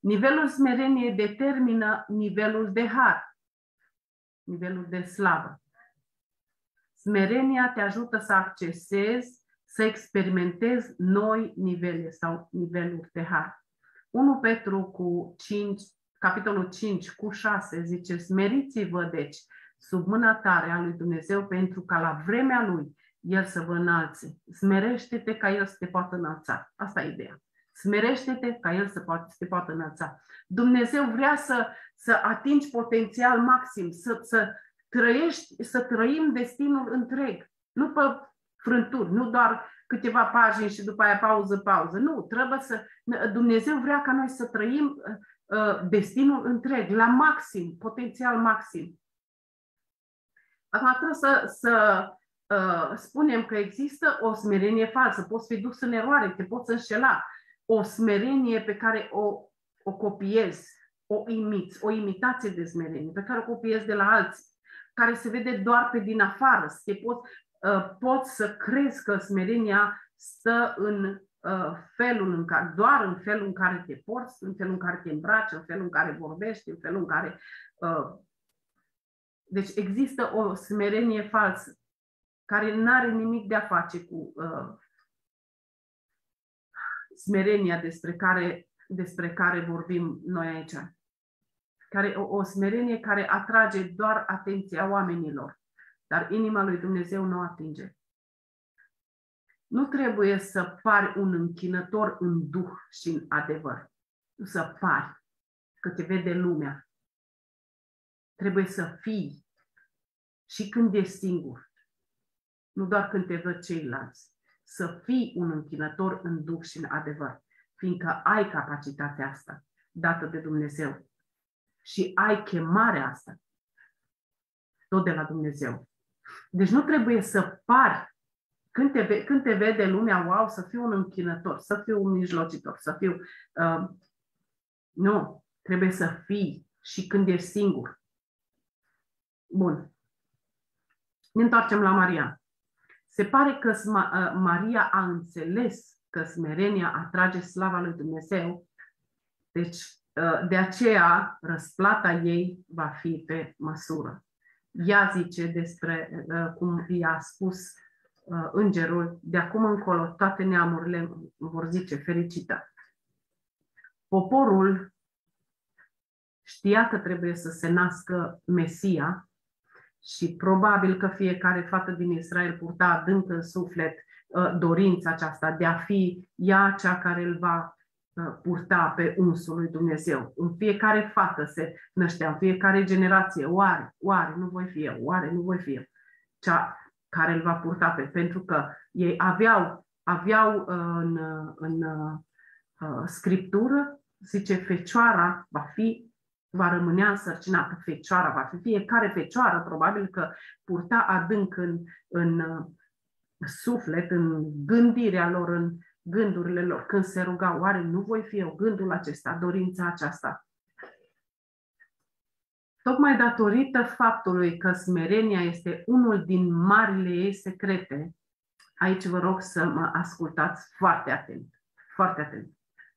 Nivelul smereniei determină nivelul de har, nivelul de slavă. Smerenia te ajută să accesezi, să experimentezi noi nivele sau niveluri de har. 1 Petru capitolul 5 cu 6 zice: smeriți-vă deci sub mâna tare a lui Dumnezeu, pentru ca la vremea lui El să vă înalțe. Smerește-te ca El să te poată înălța. Asta e ideea. Smerește-te ca El să te poată înălța. Dumnezeu vrea să atingi potențial maxim, să trăim destinul întreg. Nu pe frânturi, nu doar câteva pagini și după aia pauză. Nu, Dumnezeu vrea ca noi să trăim destinul întreg, la maxim, potențial maxim. Acum trebuie să spunem că există o smerenie falsă, poți fi dus în eroare, te poți înșela. O smerenie pe care o copiezi, o imiți, o imitație de smerenie, pe care o copiezi de la alții, care se vede doar pe din afară. Poți să crezi că smerenia stă în doar în felul în care te porți, în felul în care te îmbraci, în felul în care vorbești, în felul în care... Deci există o smerenie falsă care nu are nimic de a face cu smerenia despre care vorbim noi aici. O smerenie care atrage doar atenția oamenilor, dar inima lui Dumnezeu nu o atinge. Nu trebuie să pari un închinător în duh și în adevăr. Nu să pari că te vede lumea. Trebuie să fii și când ești singur, nu doar când te văd ceilalți. Să fii un închinător în duh și în adevăr, fiindcă ai capacitatea asta dată de Dumnezeu și ai chemarea asta tot de la Dumnezeu. Deci nu trebuie să pari când te vede lumea, wow, să fiu un închinător, să fiu un mijlocitor, să fiu... Nu, trebuie să fii și când ești singur. Bun. Ne întoarcem la Maria. Se pare că Maria a înțeles că smerenia atrage slava lui Dumnezeu, deci de aceea răsplata ei va fi pe măsură. Ea zice despre cum i-a spus îngerul: de acum încolo toate neamurile vor zice fericită. Poporul știa că trebuie să se nască Mesia și probabil că fiecare fată din Israel purta adânc în suflet dorința aceasta de a fi ea cea care îl va purta pe unsul lui Dumnezeu. În fiecare fată se năștea, în fiecare generație: oare nu voi fi eu, oare nu voi fi eu cea care îl va purta pentru că ei aveau în Scriptură, zice, fecioara va rămânea însărcinată, fecioara va fi. Fiecare fecioară probabil că purta adânc în suflet, în gândirea lor, în gândurile lor, când se ruga: oare nu voi fi eu, gândul acesta, dorința aceasta. Tocmai datorită faptului că smerenia este unul din marile ei secrete, aici vă rog să mă ascultați foarte atent, foarte atent.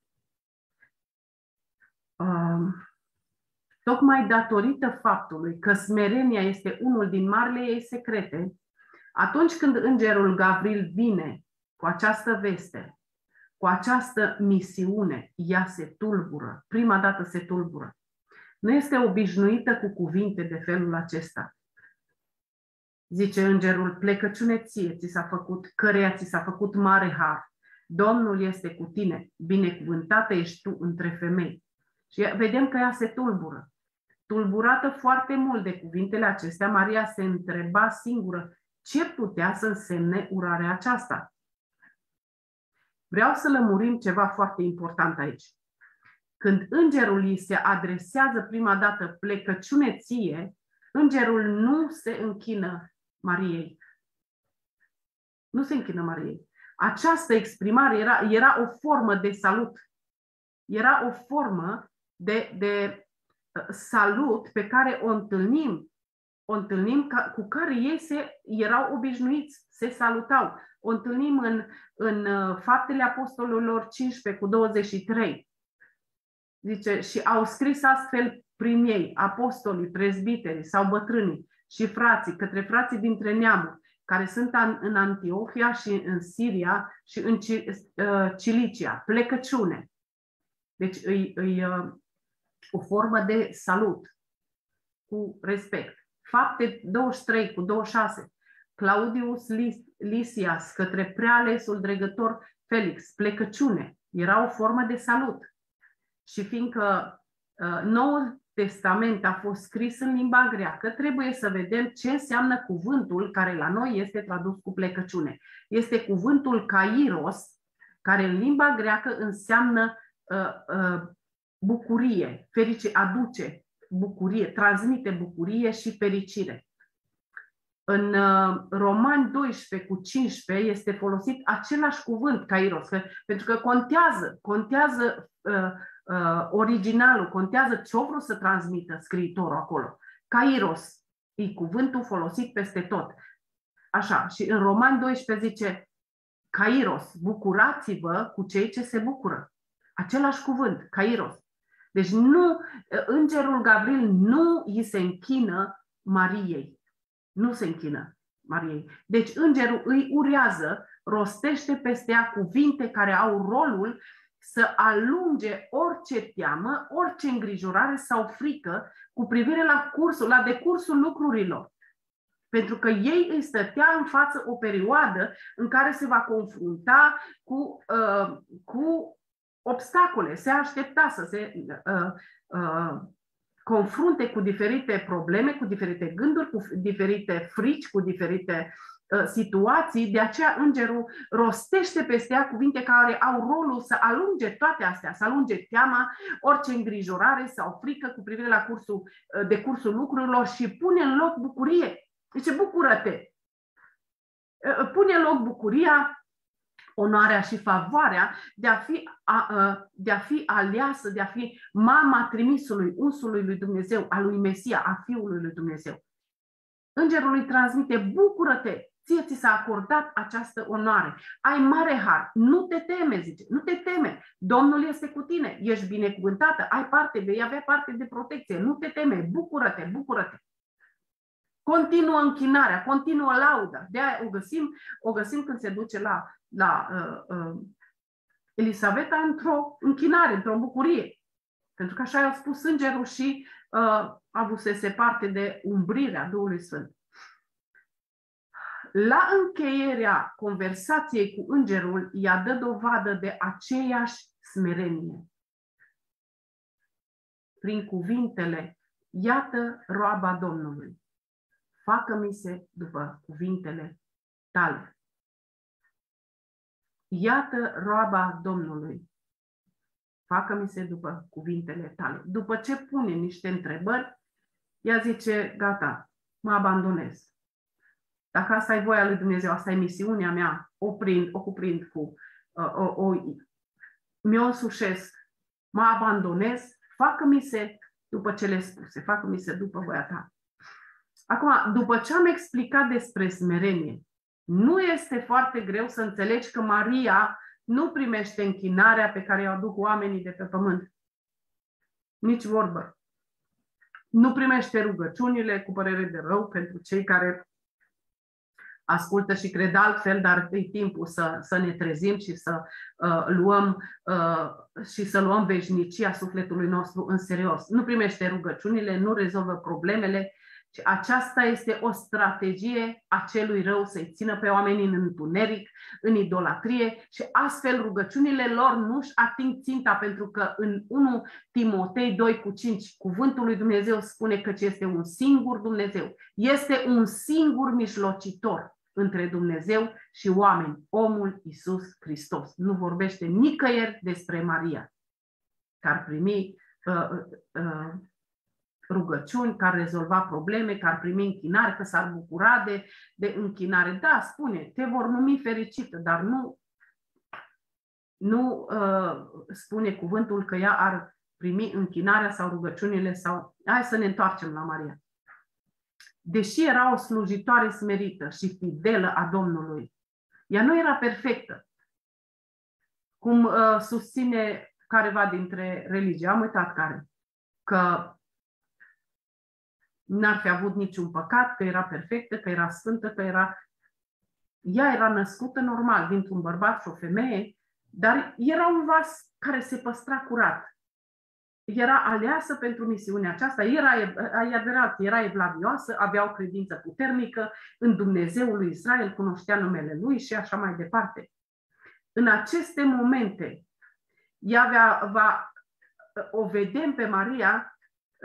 Tocmai datorită faptului că smerenia este unul din marile ei secrete, atunci când îngerul Gavril vine cu această veste, cu această misiune, ea se tulbură, prima dată se tulbură. Nu este obișnuită cu cuvinte de felul acesta. Zice îngerul: plecăciune ție ți s-a făcut, căreia ți s-a făcut mare har. Domnul este cu tine, binecuvântată ești tu între femei. Și vedem că ea se tulbură. Tulburată foarte mult de cuvintele acestea, Maria se întreba singură: ce putea să însemne urarea aceasta? Vreau să lămurim ceva foarte important aici. Când îngerul îi se adresează prima dată: plecăciune ție, îngerul nu se închină Mariei. Nu se închină Mariei. Această exprimare era o formă de salut. Era o formă de salut pe care o întâlnim cu care ei erau obișnuiți, se salutau. O întâlnim în Faptele Apostolilor 15:23. Zice, și au scris astfel prin ei, apostolii, prezbiterii sau bătrânii și frații, către frații dintre neamuri, care sunt în Antiohia și în Siria și în Cilicia, plecăciune. Deci îi o formă de salut, cu respect. Fapte 23 cu 26. Claudius Lisias, către prealesul dregător Felix, plecăciune. Era o formă de salut. Și fiindcă Noul Testament a fost scris în limba greacă, trebuie să vedem ce înseamnă cuvântul care la noi este tradus cu plecăciune. Este cuvântul kairos, care în limba greacă înseamnă bucurie, fericire, aduce bucurie, transmite bucurie și fericire. În Romani 12 cu 15 este folosit același cuvânt, kairos, pentru că contează originalul, contează ce-o vrut să transmită scriitorul acolo. Kairos e cuvântul folosit peste tot. Așa, și în Romani 12 zice kairos, bucurați-vă cu cei ce se bucură. Același cuvânt, kairos. Deci îngerul Gabriel nu îi se închină Mariei. Nu se închină Mariei. Deci îngerul îi urează, rostește peste ea cuvinte care au rolul să alunge orice teamă, orice îngrijorare sau frică cu privire la decursul lucrurilor. Pentru că ei îi stătea în față o perioadă în care se va confrunta cu obstacole, se aștepta să se confrunte cu diferite probleme, cu diferite gânduri, cu diferite frici, cu diferite situații. De aceea îngerul rostește peste ea cuvinte care au rolul să alunge toate astea, să alunge teama, orice îngrijorare sau frică cu privire la decursul lucrurilor și pune în loc bucurie. Zice, bucură-te! Pune în loc bucuria, onoarea și favoarea de a fi aleasă, de a fi mama trimisului, unsului lui Dumnezeu, a lui Mesia, a Fiului lui Dumnezeu. Îngerul îi transmite, bucură-te, ție ți s-a acordat această onoare, ai mare har, nu te teme, zice, nu te teme, Domnul este cu tine, ești binecuvântată, vei avea parte de protecție, nu te teme, bucură-te, bucură-te. Continuă închinarea, continuă lauda. De-aia o găsim când se duce la Elisaveta într-o închinare, într-o bucurie. Pentru că așa i-a spus îngerul și avusese parte de umbrirea Duhului Sfânt. La încheierea conversației cu îngerul, ea dă dovadă de aceeași smerenie. Prin cuvintele, iată roaba Domnului. Facă-mi-se după cuvintele tale. Iată roaba Domnului. Facă-mi-se după cuvintele tale. După ce pune niște întrebări, ea zice, gata, mă abandonez. Dacă asta e voia lui Dumnezeu, asta e misiunea mea, o cuprind cu, mi-o însușesc, mă abandonez, facă-mi-se după cele spuse, facă-mi-se după voia ta. Acum, după ce am explicat despre smerenie, nu este foarte greu să înțelegi că Maria nu primește închinarea pe care o aduc oamenii de pe pământ. Nici vorbă. Nu primește rugăciunile cu părere de rău pentru cei care ascultă și cred altfel, dar e timpul să ne trezim și să luăm veșnicia sufletului nostru în serios. Nu primește rugăciunile, nu rezolvă problemele. Și aceasta este o strategie a celui rău să-i țină pe oamenii în întuneric, în idolatrie și astfel rugăciunile lor nu-și ating ținta, pentru că în 1 Timotei 2:5 cuvântul lui Dumnezeu spune că este un singur Dumnezeu. Este un singur mijlocitor între Dumnezeu și oameni, omul Iisus Hristos. Nu vorbește nicăieri despre Maria, că ar primi rugăciuni, că ar rezolva probleme, că ar primi închinare, că s-ar bucura de închinare. Da, spune, te vor numi fericită, dar nu spune cuvântul că ea ar primi închinarea sau rugăciunile sau... Hai să ne întoarcem la Maria. Deși era o slujitoare smerită și fidelă a Domnului, ea nu era perfectă. Cum susține careva dintre religii, am uitat care, că n-ar fi avut niciun păcat, că era perfectă, că era sfântă, că ea era născută normal dintr-un bărbat și o femeie, dar era un vas care se păstra curat. Era aleasă pentru misiunea aceasta, era evlavioasă, avea o credință puternică în Dumnezeul lui Israel, cunoștea numele lui și așa mai departe. În aceste momente, o vedem pe Maria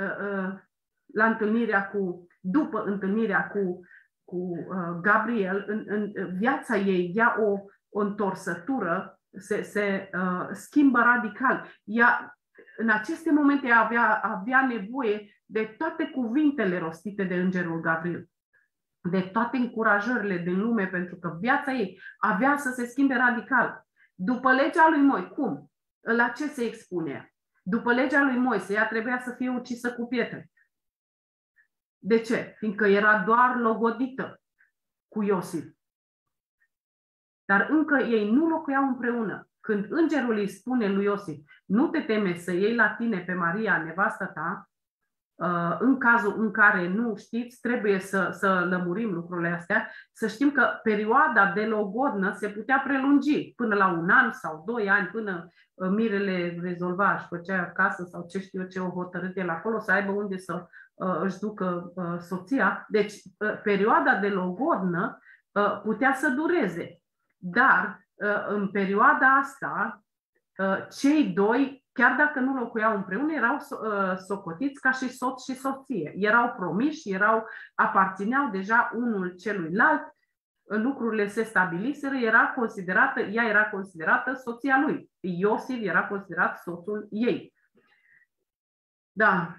după întâlnirea cu Gabriel, în viața ei, ea o întorsătură, se schimbă radical. Ea, în aceste momente avea nevoie de toate cuvintele rostite de îngerul Gabriel, de toate încurajările din lume, pentru că viața ei avea să se schimbe radical. După legea lui Moise, cum? La ce se expune? După legea lui Moise, ea trebuia să fie ucisă cu pietre. De ce? Fiindcă era doar logodită cu Iosif. Dar încă ei nu locuiau împreună. Când îngerul îi spune lui Iosif, nu te teme să iei la tine pe Maria, nevastă ta, în cazul în care nu știți, trebuie să lămurim lucrurile astea, să știm că perioada de logodnă se putea prelungi până la 1 an sau 2 ani, până mirele rezolva și făcea acasă sau ce știu eu ce o hotărât el acolo, să aibă unde să își ducă soția. Deci perioada de logodnă putea să dureze. Dar în perioada asta, cei doi, chiar dacă nu locuiau împreună, erau socotiți ca și soț și soție. Erau promiși, aparțineau deja unul celuilalt, lucrurile se stabiliseră, ea era considerată soția lui. Iosif era considerat soțul ei. Da.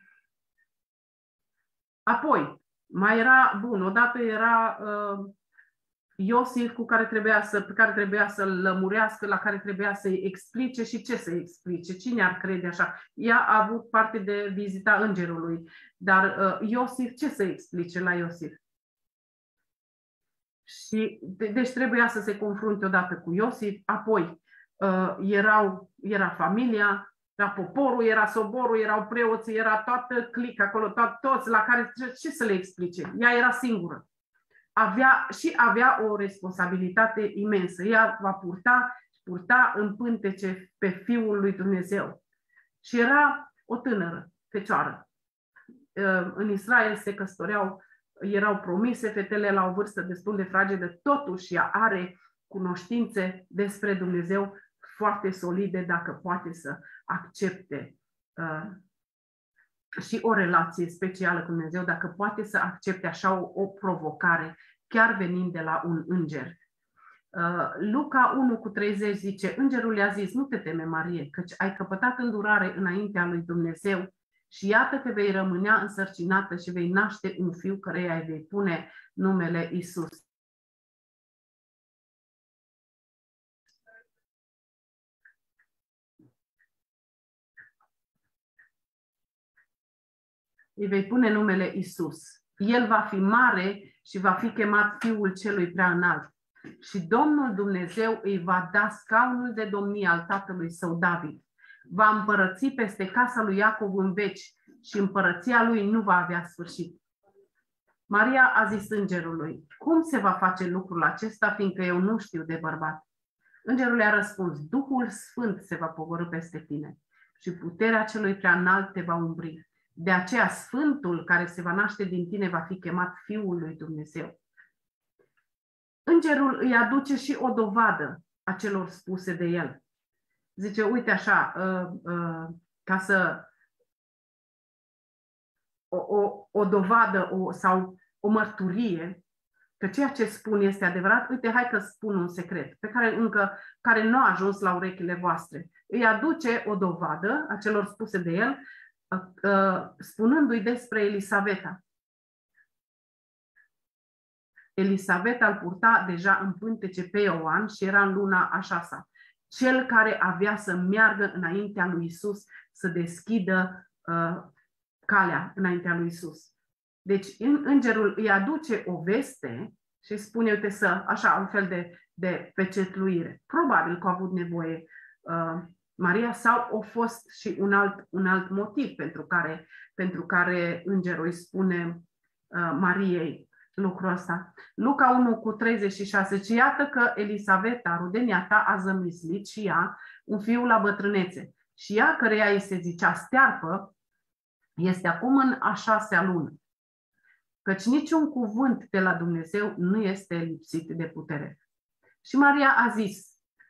Apoi, mai era, odată era Iosif pe care trebuia să-l lămurească, la care trebuia să-i explice și ce să-i explice. Cine ar crede așa? Ea a avut parte de vizita îngerului, dar Iosif, ce să-i explice la Iosif? Și deci trebuia să se confrunte odată cu Iosif, apoi era familia, era poporul, era soborul, erau preoții, era toată clica acolo, toți la care ce să le explice? Ea era singură. Avea o responsabilitate imensă. Ea va purta în pântece pe Fiul lui Dumnezeu. Și era o tânără, fecioară. În Israel se căsătoreau, erau promise fetele la o vârstă destul de fragedă, totuși ea are cunoștințe despre Dumnezeu foarte solide, dacă poate să accepte și o relație specială cu Dumnezeu, dacă poate să accepte așa o provocare, chiar venind de la un înger. Luca 1:30 zice, îngerul i-a zis, nu te teme, Marie, căci ai căpătat îndurare înaintea lui Dumnezeu și iată că vei rămânea însărcinată și vei naște un fiu căreia îi vei pune numele Isus. Îi vei pune numele Isus. El va fi mare și va fi chemat Fiul Celui Preaînalt. Și Domnul Dumnezeu îi va da scaunul de domnie al tatălui său David. Va împărăți peste casa lui Iacov în veci și împărăția lui nu va avea sfârșit. Maria a zis îngerului, cum se va face lucrul acesta, fiindcă eu nu știu de bărbat? Îngerul i-a răspuns, Duhul Sfânt se va pogorî peste tine și puterea Celui Preaînalt te va umbri. De aceea Sfântul care se va naște din tine va fi chemat Fiul lui Dumnezeu. Îngerul îi aduce și o dovadă a celor spuse de el. Zice, uite așa, ca să o dovadă sau o mărturie că ceea ce spun este adevărat, uite, hai că spun un secret pe care nu a ajuns la urechile voastre. Îi aduce o dovadă a celor spuse de el, spunându-i despre Elisaveta. Elisaveta îl purta deja în pântece pe Ioan și era în luna a 6-a. Cel care avea să meargă înaintea lui Isus, să deschidă calea înaintea lui Isus. Deci îngerul îi aduce o veste și spune, uite, așa, un fel de pecetluire. Probabil că a avut nevoie Maria sau a fost și un alt motiv pentru care îngerul îi spune Mariei lucrul ăsta. Luca 1:36. Și iată că Elisaveta, rudenia ta, a zămislit și ea un fiu la bătrânețe. Și ea, căreia îi se zicea stearpă, este acum în a 6-a lună. Căci niciun cuvânt de la Dumnezeu nu este lipsit de putere. Și Maria a zis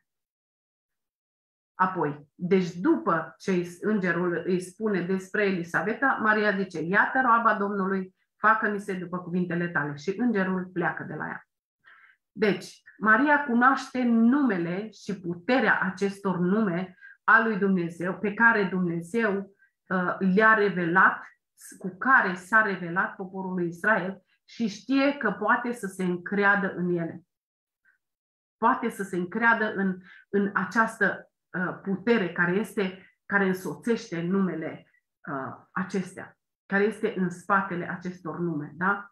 apoi, deci după ce îngerul îi spune despre Elisaveta, Maria zice, iată roaba Domnului, facă-mi se după cuvintele tale. Și îngerul pleacă de la ea. Deci, Maria cunoaște numele și puterea acestor nume a lui Dumnezeu, pe care Dumnezeu le-a revelat, cu care s-a revelat poporului Israel și știe că poate să se încreadă în ele. Poate să se încreadă în această putere care însoțește numele acestea, care este în spatele acestor nume. Da?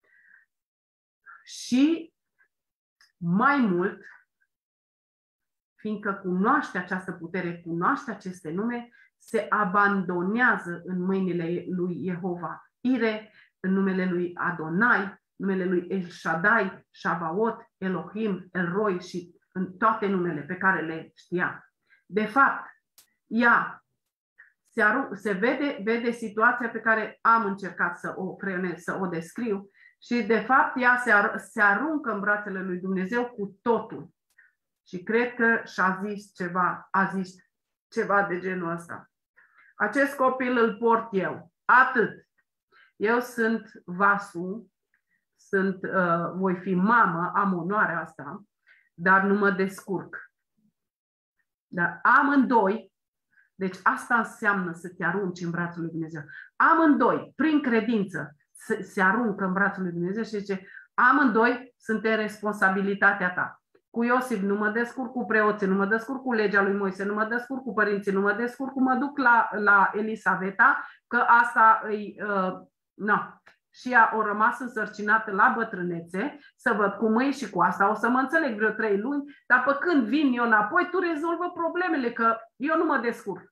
Și mai mult, fiindcă cunoaște această putere, cunoaște aceste nume, se abandonează în mâinile lui Jehova Ire, în numele lui Adonai, numele lui El Shaddai, Shabaot, Elohim, El Roi și în toate numele pe care le știa. De fapt, ea se vede situația pe care am încercat să o creionez, să o descriu și de fapt ea se aruncă în brațele lui Dumnezeu cu totul. Și cred că a zis ceva de genul ăsta. Acest copil îl port eu. Atât. Eu sunt vasul, voi fi mamă, am onoarea asta, dar nu mă descurc. Dar amândoi, deci asta înseamnă să te arunci în brațul lui Dumnezeu. Amândoi, prin credință, se aruncă în brațul lui Dumnezeu și zice, amândoi suntem responsabilitatea ta. Cu Iosif nu mă descurc, cu preoții nu mă descurc, cu legea lui Moise nu mă descurc, cu părinții nu mă descurc, mă duc la Elisaveta, că asta îi... Și ea a rămas însărcinată la bătrânețe, să văd cum e și cu asta o să mă înțeleg vreo 3 luni, dar pe când vin eu înapoi, tu rezolvă problemele, că eu nu mă descurc.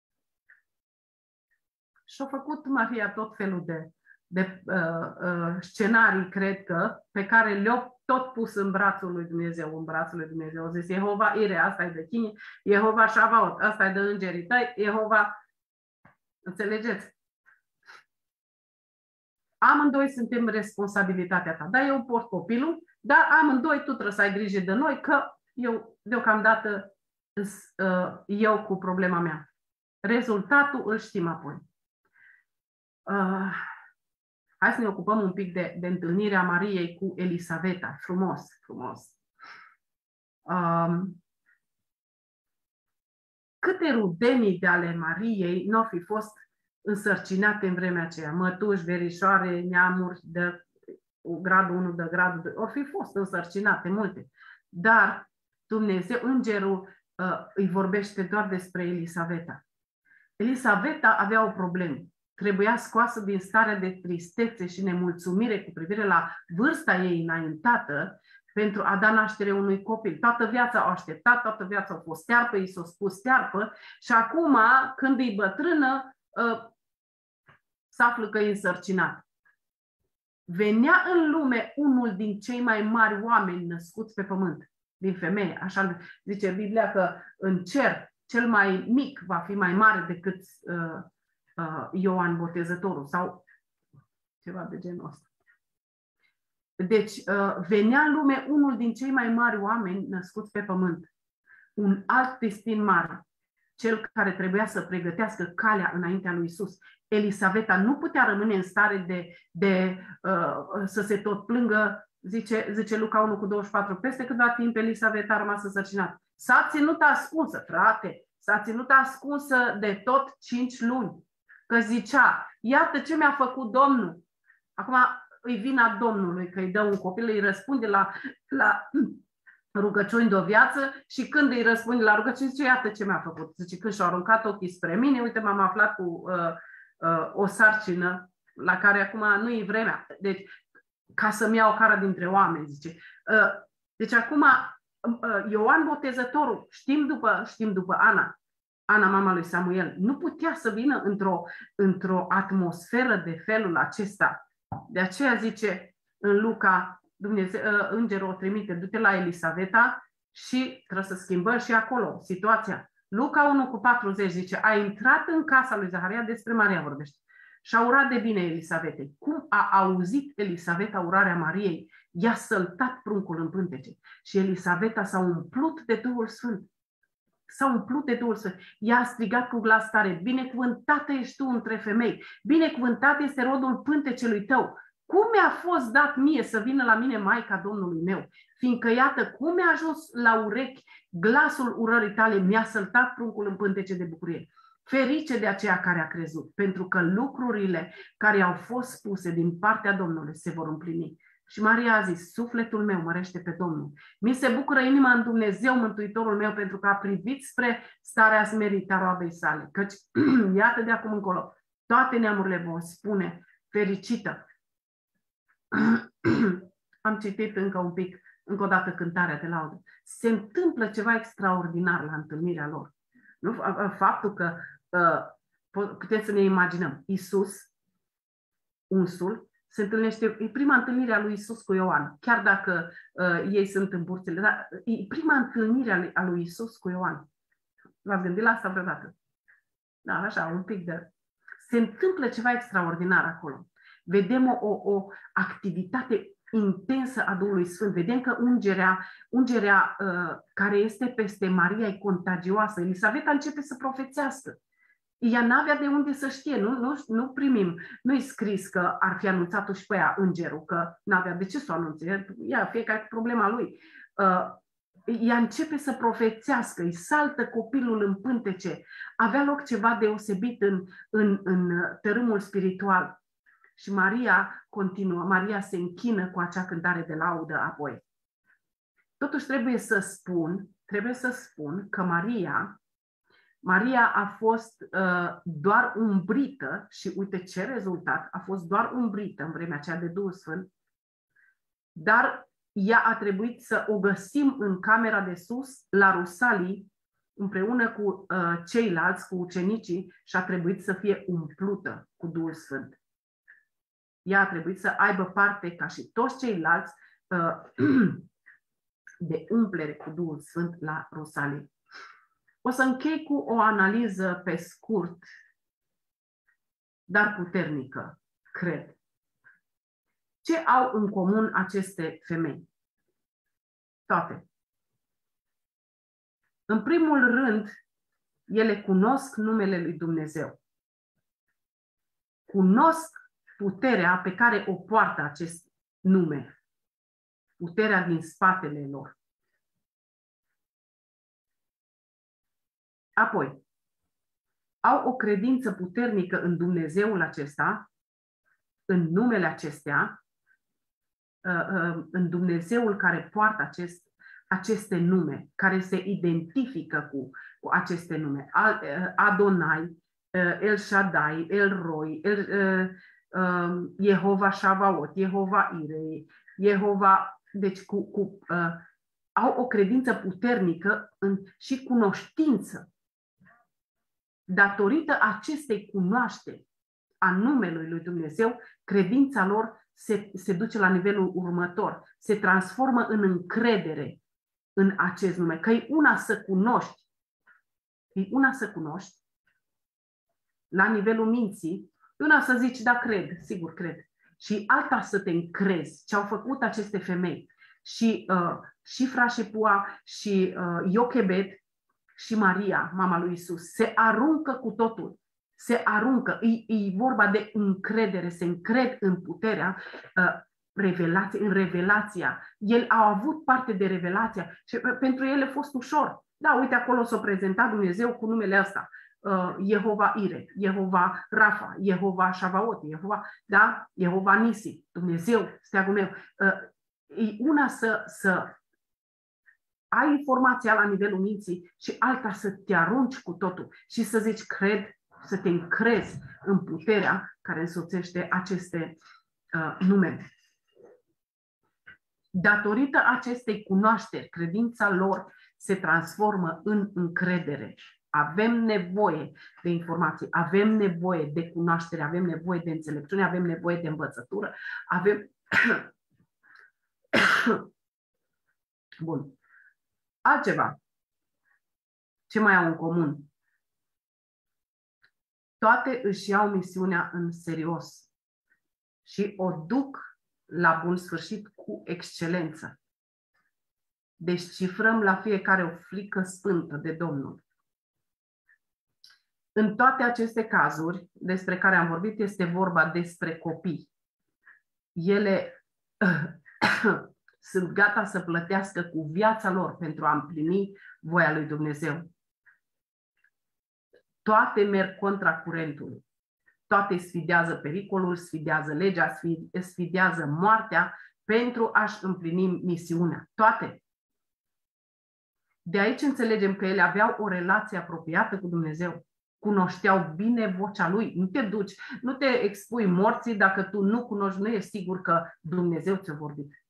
Și-a făcut Maria tot felul de scenarii, cred că, pe care le-au tot pus în brațul lui Dumnezeu, în brațul lui Dumnezeu. Au zis, Jehova Ire, asta e de chini, Jehova Shabaot, asta e de îngerii tăi, Jehova... Înțelegeți? Amândoi suntem responsabilitatea ta. Da, eu port copilul, dar amândoi tu trebuie să ai grijă de noi, că eu deocamdată eu cu problema mea. Rezultatul îl știm apoi. Hai să ne ocupăm un pic de întâlnirea Mariei cu Elisaveta. Frumos, frumos. Câte rudenii de ale Mariei nu au fi fost însărcinate în vremea aceea? Mătuși, verișoare, neamuri de gradul 1, de gradul 2, au fi fost însărcinate multe. Dar Dumnezeu, îngerul, îi vorbește doar despre Elisaveta. Elisaveta avea o problemă. Trebuia scoasă din starea de tristețe și nemulțumire cu privire la vârsta ei înaintată pentru a da naștere unui copil. Toată viața au așteptat, toată viața a fost stearpă, i s-a spus stearpă și acum, când e bătrână, se află că e însărcinat. Venea în lume unul din cei mai mari oameni născuți pe pământ, din femeie. Așa zice Biblia că în cer cel mai mic va fi mai mare decât Ioan Botezătorul sau ceva de genul ăsta. Deci venea în lume unul din cei mai mari oameni născuți pe pământ. Un alt destin mare. Cel care trebuia să pregătească calea înaintea lui Isus. Elisaveta nu putea rămâne în stare să se tot plângă, zice Luca 1:24, peste câtva timp Elisaveta a rămas însărcinată. S-a ținut ascunsă, frate, s-a ținut ascunsă de tot 5 luni. Că zicea, iată ce mi-a făcut Domnul. Acum îi vina Domnului că îi dă un copil, îi răspunde la rugăciuni de o viață și când îi răspunde la rugăciuni, zice, iată ce mi-a făcut. Zice, când și-au aruncat ochii spre mine, uite, m-am aflat cu o sarcină la care acum nu e vremea. Deci, ca să-mi iau cara dintre oameni, zice. Deci acum, Ioan Botezătorul, știm după Ana, Ana, mama lui Samuel, nu putea să vină într-o atmosferă de felul acesta. De aceea zice în Luca, îngerul o trimite, du-te la Elisaveta și trebuie să schimbăm și acolo situația. Luca 1:40 zice, a intrat în casa lui Zaharia, despre Maria vorbește, și a urat de bine Elisavetei. Cum a auzit Elisaveta urarea Mariei, i-a săltat pruncul în pântece și Elisaveta s-a umplut de Duhul Sfânt. S-a umplut de Duhul Sfânt. Ea a strigat cu glas tare, binecuvântată ești tu între femei, binecuvântat este rodul pântecelui tău. Cum mi-a fost dat mie să vină la mine Maica Domnului meu? Fiindcă iată cum mi-a ajuns la urechi glasul urării tale, mi-a săltat pruncul în pântece de bucurie. Ferice de aceea care a crezut, pentru că lucrurile care au fost spuse din partea Domnului se vor împlini. Și Maria a zis, sufletul meu mărește pe Domnul. Mi se bucură inima în Dumnezeu, Mântuitorul meu, pentru că a privit spre starea smerită a roabei sale. Căci, iată de acum încolo, toate neamurile vor spune, fericită. Am citit încă o dată cântarea de laudă. Se întâmplă ceva extraordinar la întâlnirea lor. Nu? Faptul că putem să ne imaginăm, Iisus, unsul, se întâlnește, e prima întâlnire a lui Iisus cu Ioan, chiar dacă ei sunt în burțele, dar e prima întâlnire a lui Iisus cu Ioan. V-ați gândit la asta vreodată? Da, așa, un pic de... Se întâmplă ceva extraordinar acolo. Vedem o activitate intensă a Duhului Sfânt. Vedem că ungerea care este peste Maria e contagioasă. Elisaveta începe să profețească. Ea n-avea de unde să știe, nu primim, nu-i scris că ar fi anunțat-o și pe ea îngerul, că n-avea de ce să o anunțe, ea, fiecare cu problema lui. Ea începe să profețească, îi saltă copilul în pântece, avea loc ceva deosebit în tărâmul spiritual. Și Maria continuă, Maria se închină cu acea cântare de laudă apoi. Totuși trebuie să spun că Maria a fost doar umbrită și uite ce rezultat, a fost doar umbrită în vremea aceea de Duhul Sfânt, dar ea a trebuit să o găsim în camera de sus, la Rusalii, împreună cu ceilalți, cu ucenicii, și a trebuit să fie umplută cu Duhul Sfânt. Ea a trebuit să aibă parte, ca și toți ceilalți, de umplere cu Duhul Sfânt la Rusalii. O să închei cu o analiză pe scurt, dar puternică, cred. Ce au în comun aceste femei? Toate. În primul rând, ele cunosc numele lui Dumnezeu. Cunosc puterea pe care o poartă acest nume. Puterea din spatele lor. Apoi, au o credință puternică în Dumnezeul acesta, în numele acestea, în Dumnezeul care poartă aceste nume, care se identifică cu aceste nume. Adonai, El Shaddai, El Roi, Jehova Shavaot, Jehova Irei, Jehova... Deci au o credință puternică și cunoștință. Datorită acestei cunoașteri a numelui lui Dumnezeu, credința lor se duce la nivelul următor. Se transformă în încredere în acest nume. Că e una să cunoști. E una să cunoști la nivelul minții. E una să zici, da, cred, sigur cred. Și alta să te încrezi. Ce au făcut aceste femei. Și Frașepua, și Iochebed, și Maria, mama lui Isus, se aruncă cu totul. Se aruncă. E vorba de încredere. Se încred în puterea în revelația. El au avut parte de revelația și pentru ele a fost ușor. Da, uite, acolo s-a prezentat Dumnezeu cu numele ăsta. Jehova Ire, Jehova Rafa, Jehova Shavaot, Jehova Nisi, Dumnezeu, steagul meu. E una să ai informația la nivelul minții și alta să te arunci cu totul și să zici, cred, să te încrezi în puterea care însoțește aceste nume. Datorită acestei cunoașteri, credința lor se transformă în încredere. Avem nevoie de informații, avem nevoie de cunoaștere, avem nevoie de înțelepciune, avem nevoie de învățătură, avem... Bun. Altceva. Ce mai au în comun? Toate își iau misiunea în serios și o duc la bun sfârșit cu excelență. Descifrăm la fiecare o frică sfântă de Domnul. În toate aceste cazuri despre care am vorbit, este vorba despre copii. Ele sunt gata să plătească cu viața lor pentru a împlini voia lui Dumnezeu. Toate merg contra curentului. Toate sfidează pericolul, sfidează legea, sfidează moartea pentru a-și împlini misiunea. Toate. De aici înțelegem că ele aveau o relație apropiată cu Dumnezeu. Cunoșteau bine vocea Lui. Nu te duci, nu te expui morții dacă tu nu cunoști, nu ești sigur că Dumnezeu ți-a vorbit.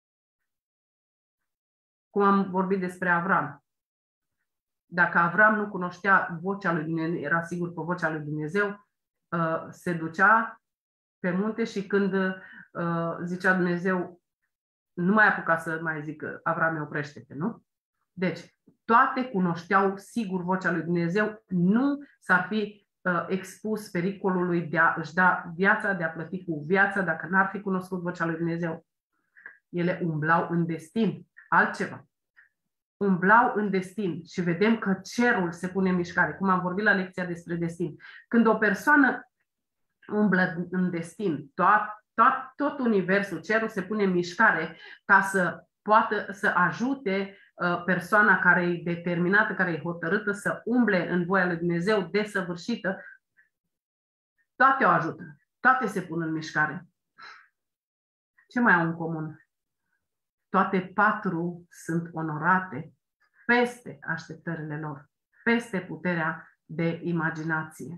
Cum am vorbit despre Avram. Dacă Avram nu cunoștea vocea lui Dumnezeu, era sigur că vocea lui Dumnezeu, se ducea pe munte și când zicea Dumnezeu, nu mai apuca să mai zică Avram, oprește-te, nu? Deci, toate cunoșteau sigur vocea lui Dumnezeu, nu s-ar fi expus pericolului de a își da viața, de a plăti cu viața, dacă n-ar fi cunoscut vocea lui Dumnezeu. Ele umblau în destin, altceva. Umblau în destin și vedem că cerul se pune în mișcare, cum am vorbit la lecția despre destin. Când o persoană umblă în destin, tot universul, cerul se pune în mișcare ca să poată să ajute persoana care e determinată, care e hotărâtă să umble în voia lui Dumnezeu desăvârșită, toate o ajută, toate se pun în mișcare. Ce mai au în comun? Toate patru sunt onorate peste așteptările lor, peste puterea de imaginație.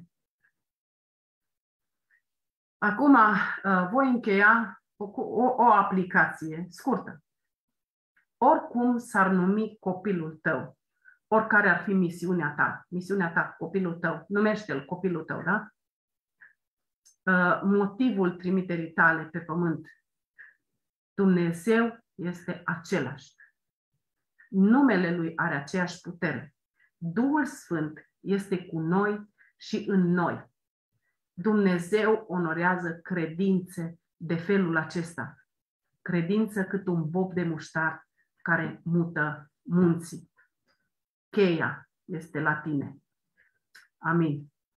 Acum voi încheia cu o aplicație scurtă. Oricum s-ar numi copilul tău, oricare ar fi misiunea ta, copilul tău, numește-l copilul tău, da? Motivul trimiterii tale pe pământ, Dumnezeu este același. Numele Lui are aceeași putere. Duhul Sfânt este cu noi și în noi. Dumnezeu onorează credințe de felul acesta. Credință cât un bob de muștar care mută munții. Cheia este la tine. Amin.